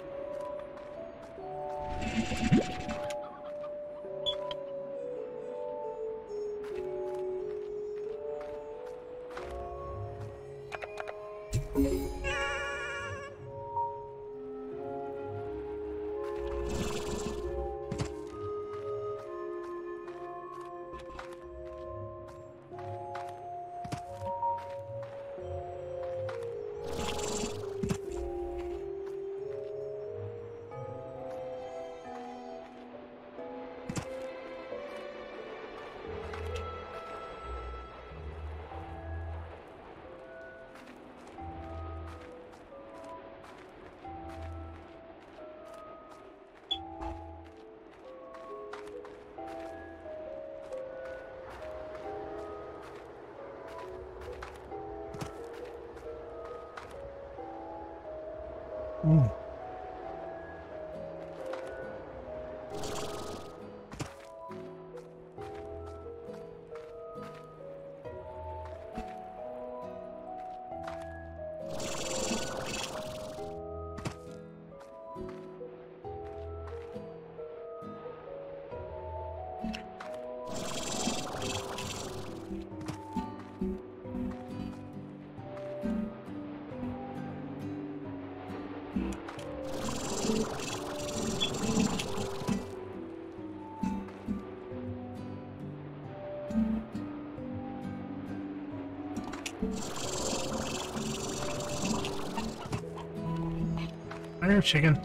Mm. Fire chicken.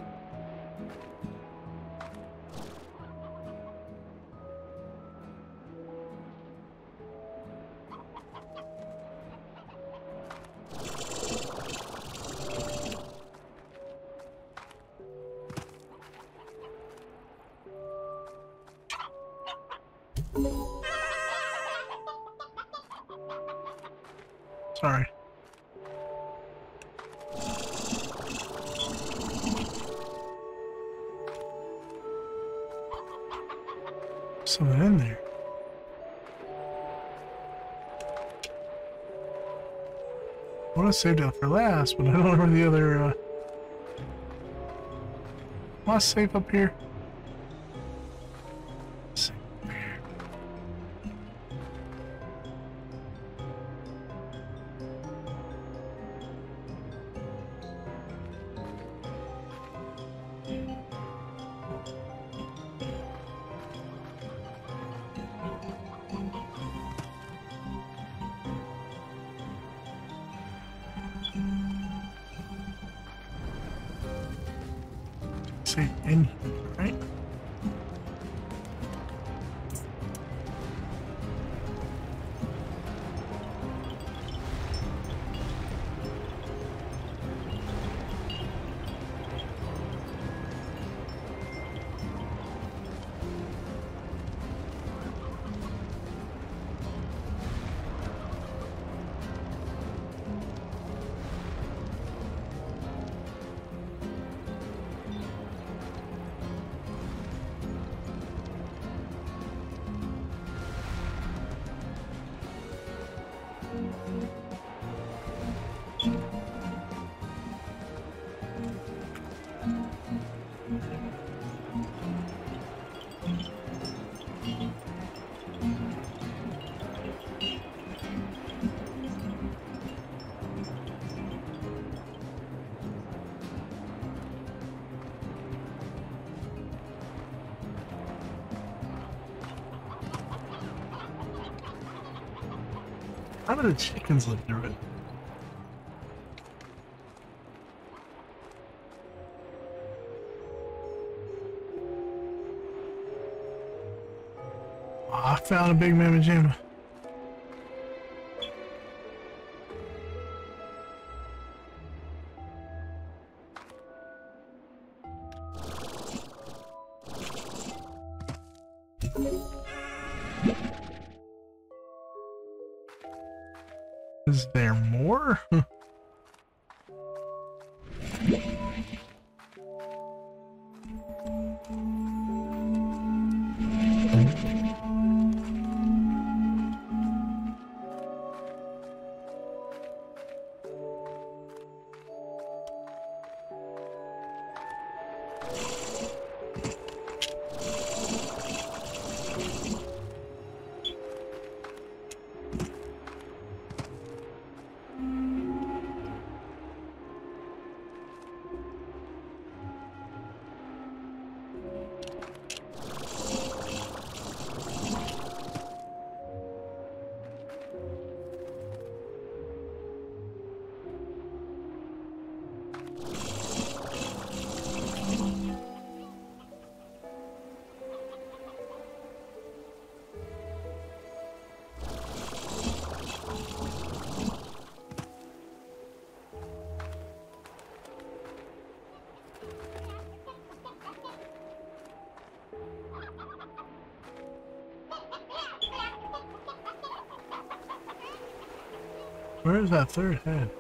Sorry. Something in there. I want to save that for last, but I don't know where the other, uh... last safe up here. Safe up here. Safe in here, right? How do the chickens live through it? Oh, I found a big mamma jamma. Is there more? Where is that third head?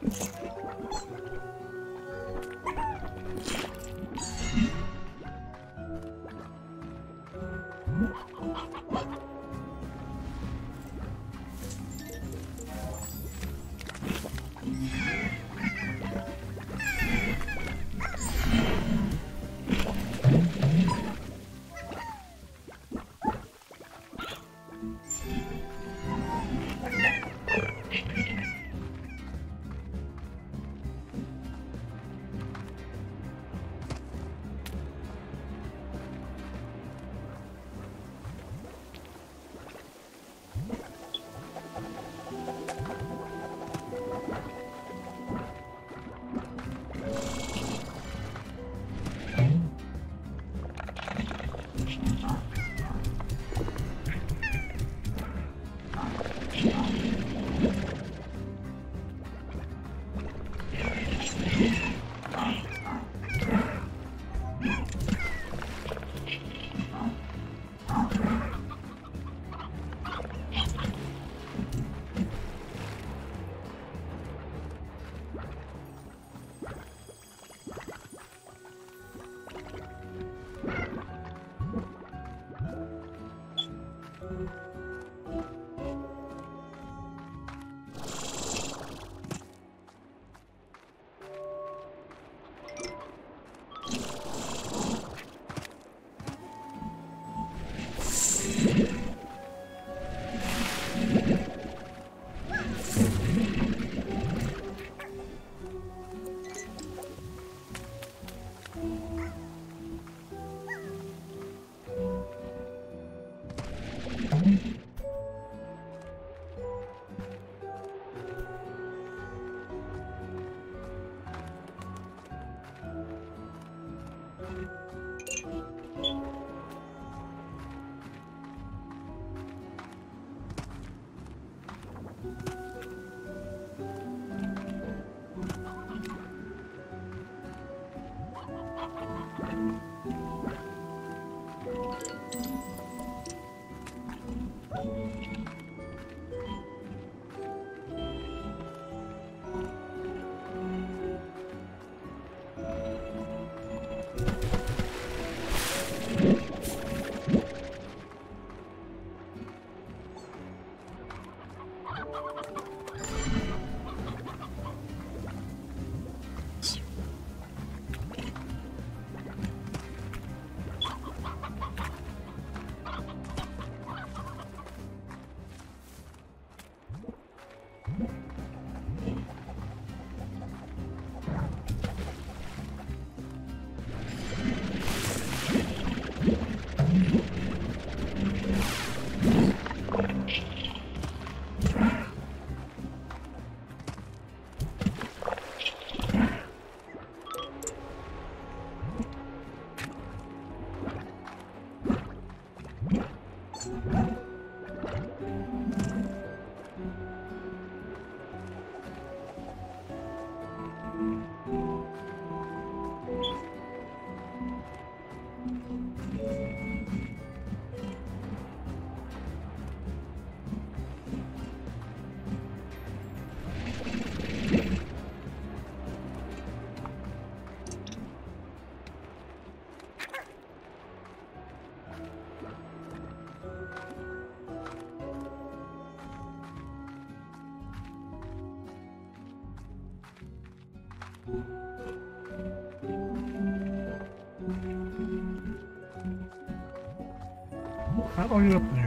How do I get up there?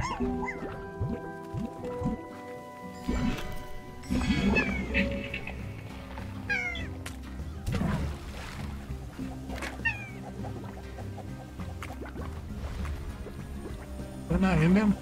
Am I in them?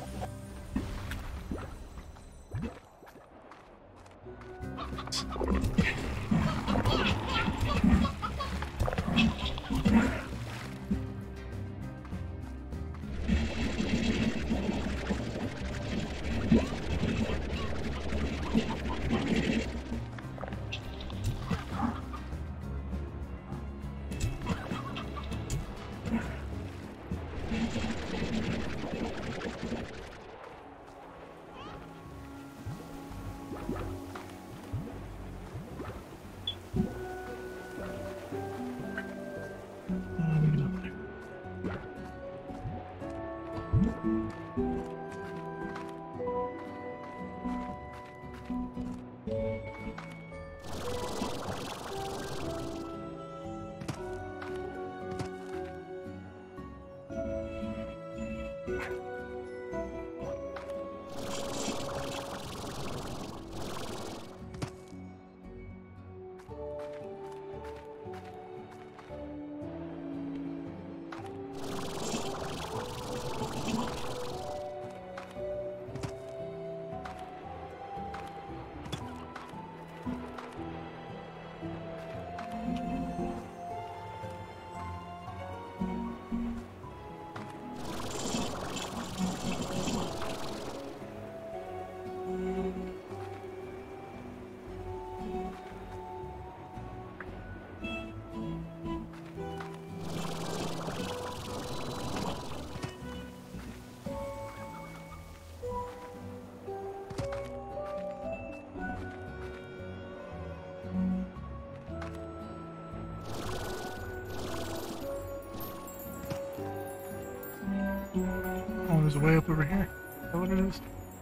Oh, there's a way up over here. Is that what it is?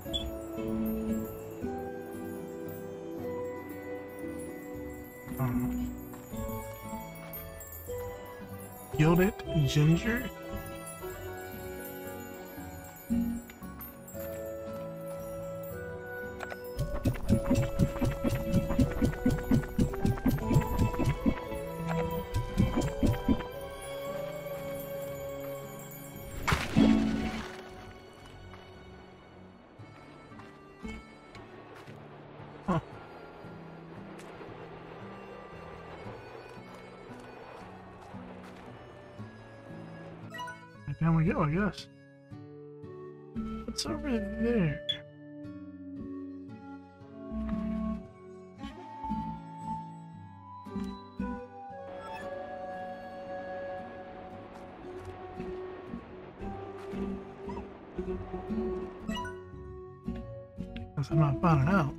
Um, gilded ginger? Huh. Down we go, I guess. What's over there? Guess I'm not finding out.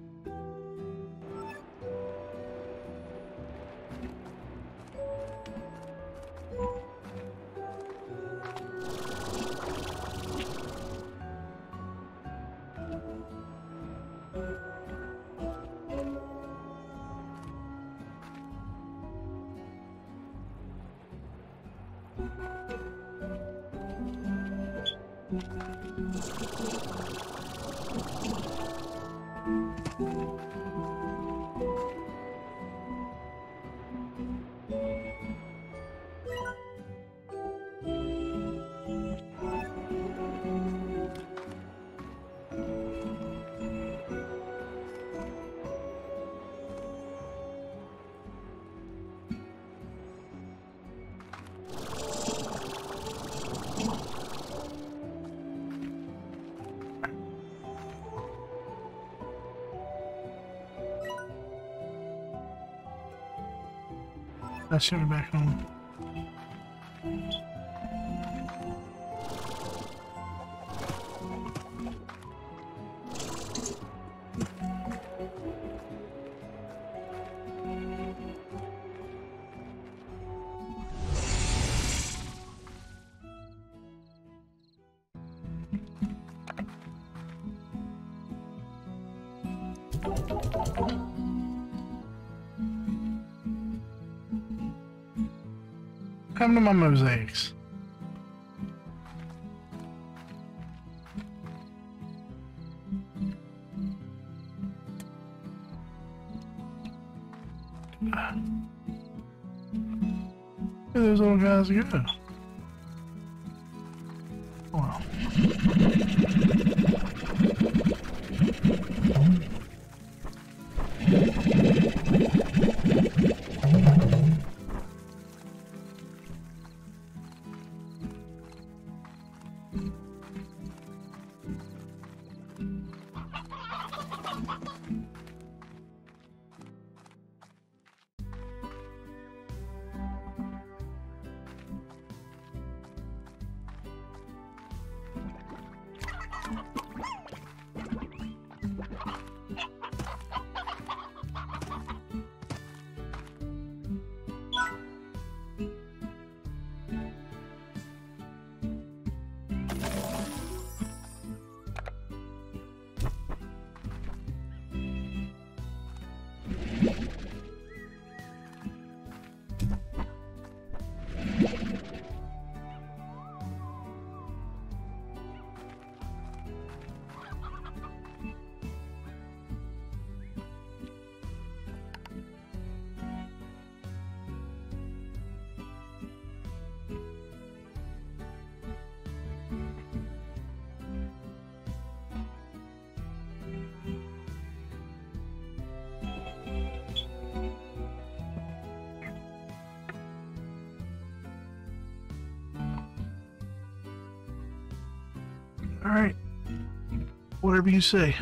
I should be back home. Come to my mosaics. Where those little guys go? Wow. Alright. Whatever you say.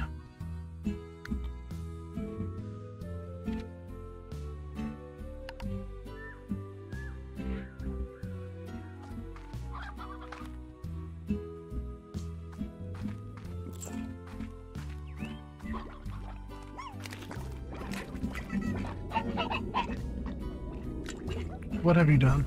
What have you done?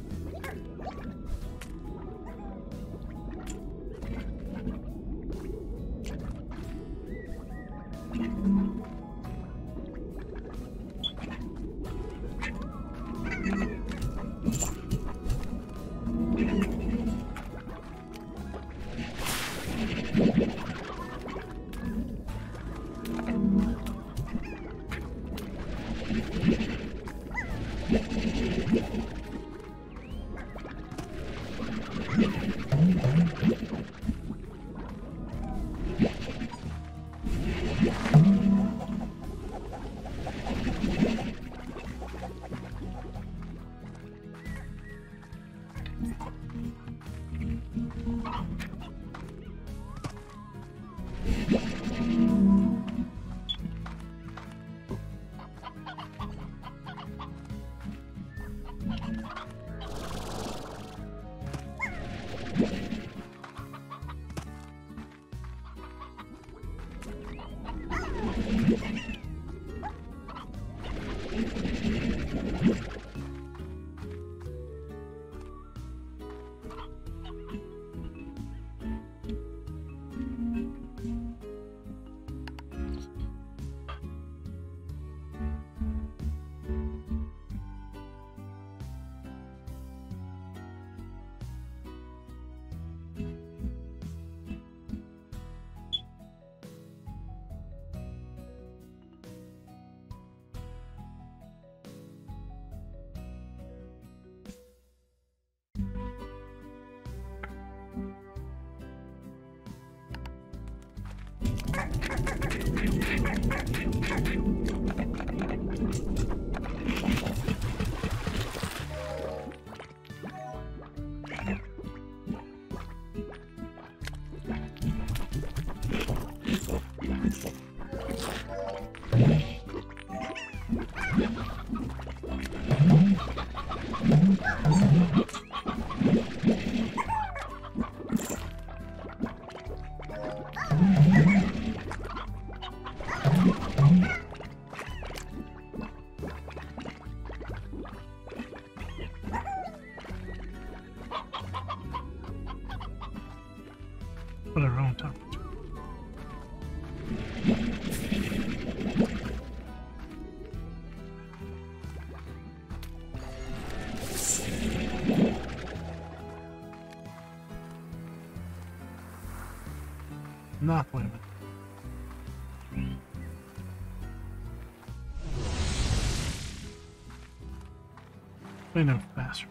Whatever, on top. Not women. Wait, no, faster.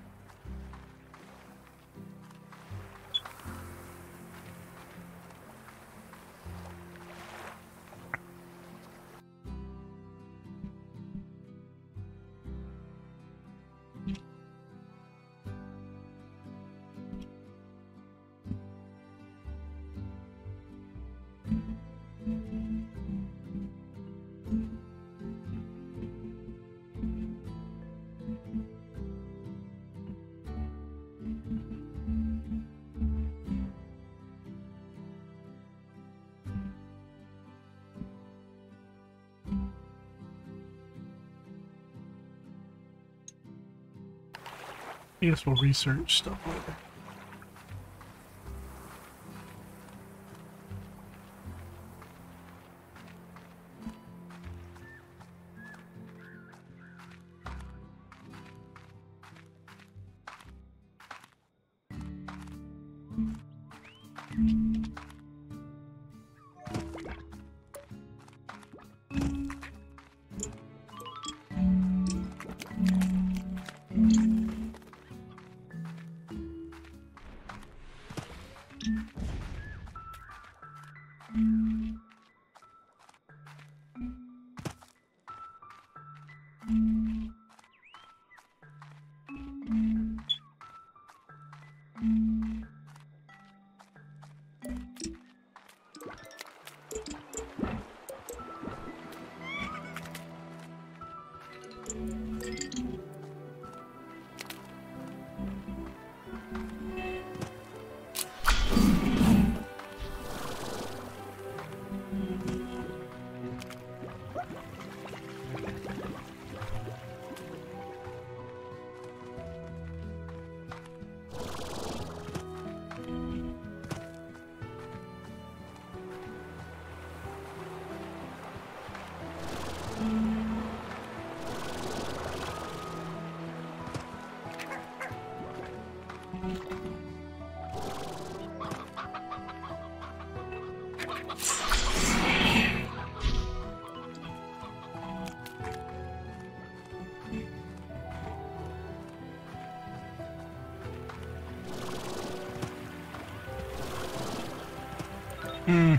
I guess we'll research stuff later. Hmm.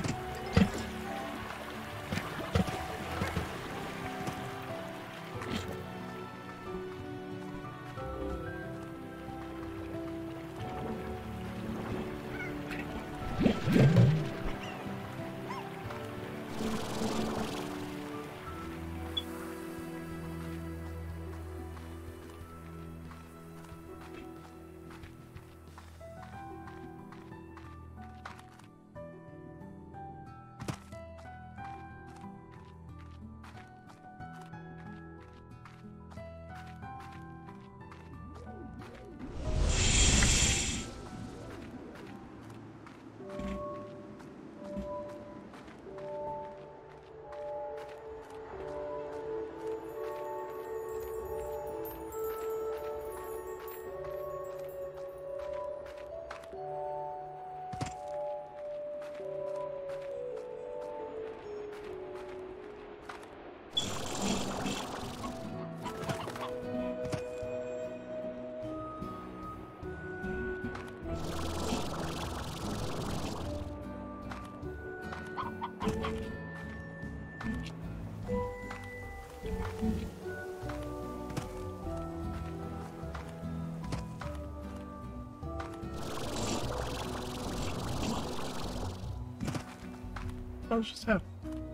I was just having.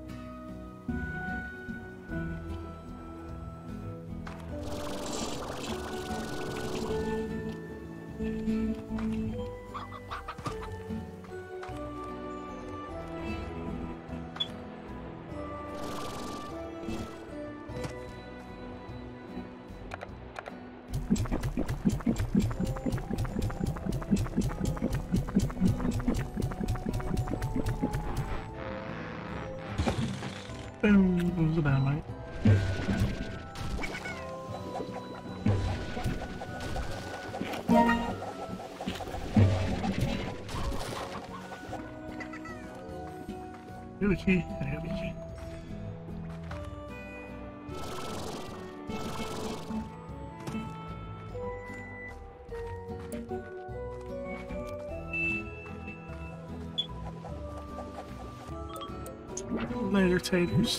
Boom, goes the dynamite. You have a key? I have a key. Later, taters.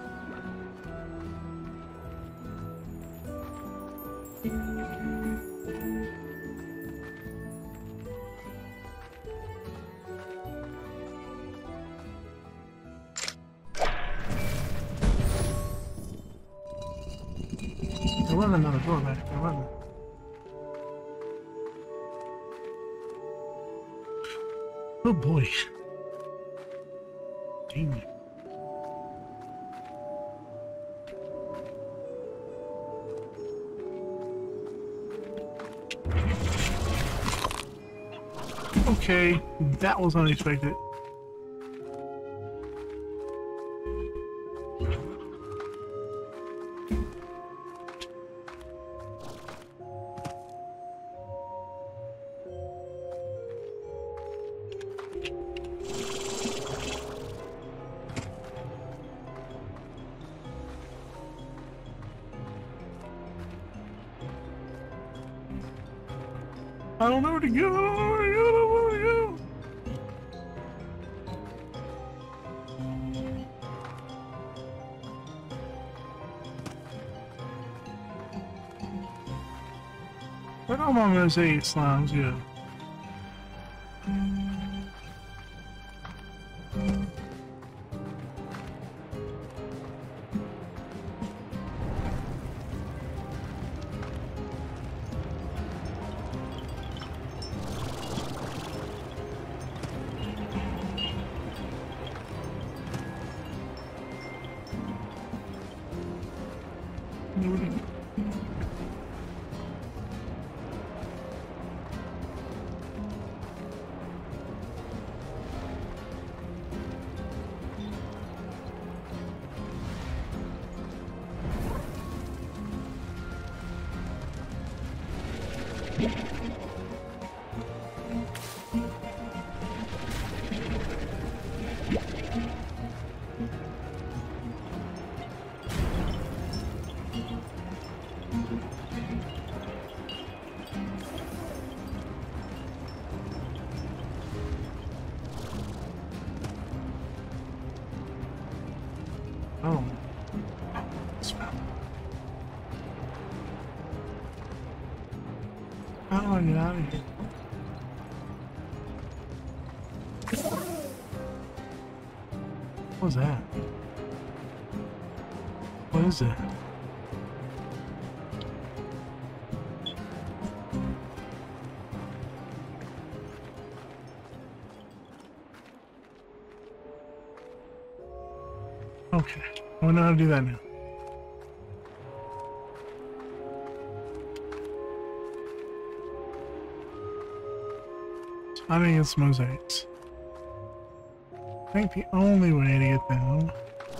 There wasn't another door back there, was there? Oh boy. Dang it. Okay, that was unexpected. I don't know where to go. I don't know where to go. I don't know where to go. But I'm gonna say slimes, yeah. Oh. Smell. How do I get out of here? What was that? What is it? Okay, I know how to do that now. Hunting against mosaics. I think the only way to get them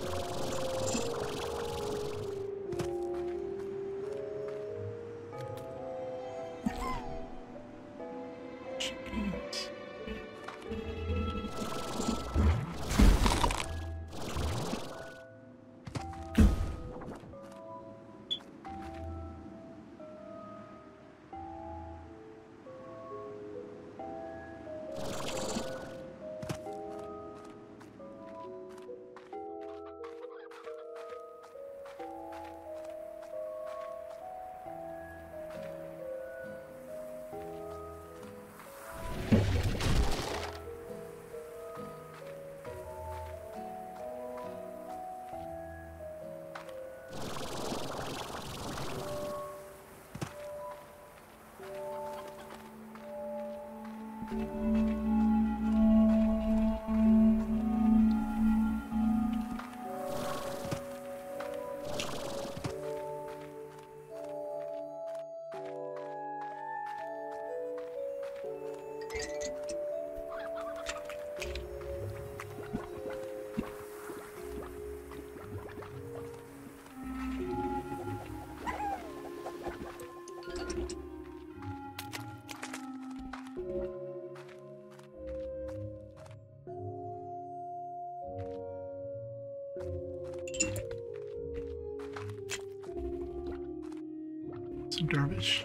some dervish.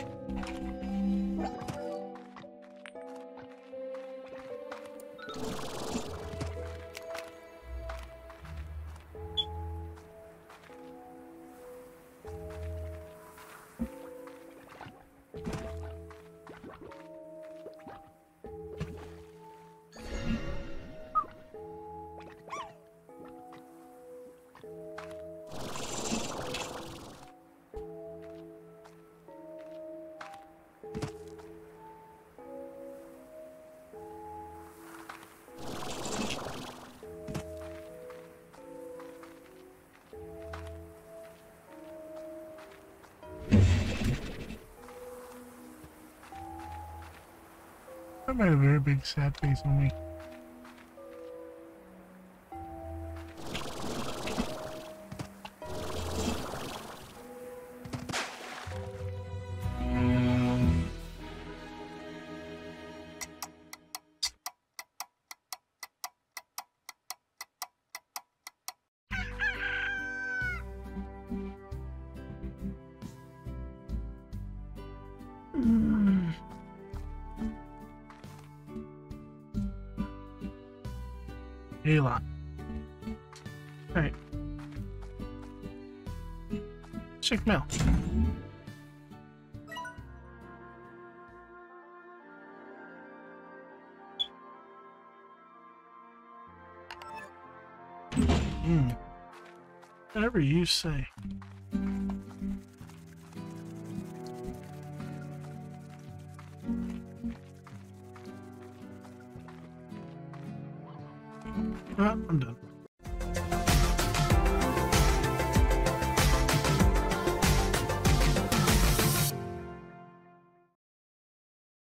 That made a very big sad face on me. A lot. Alright. Check mail. Hmm. Whatever you say. Uh, I'm done.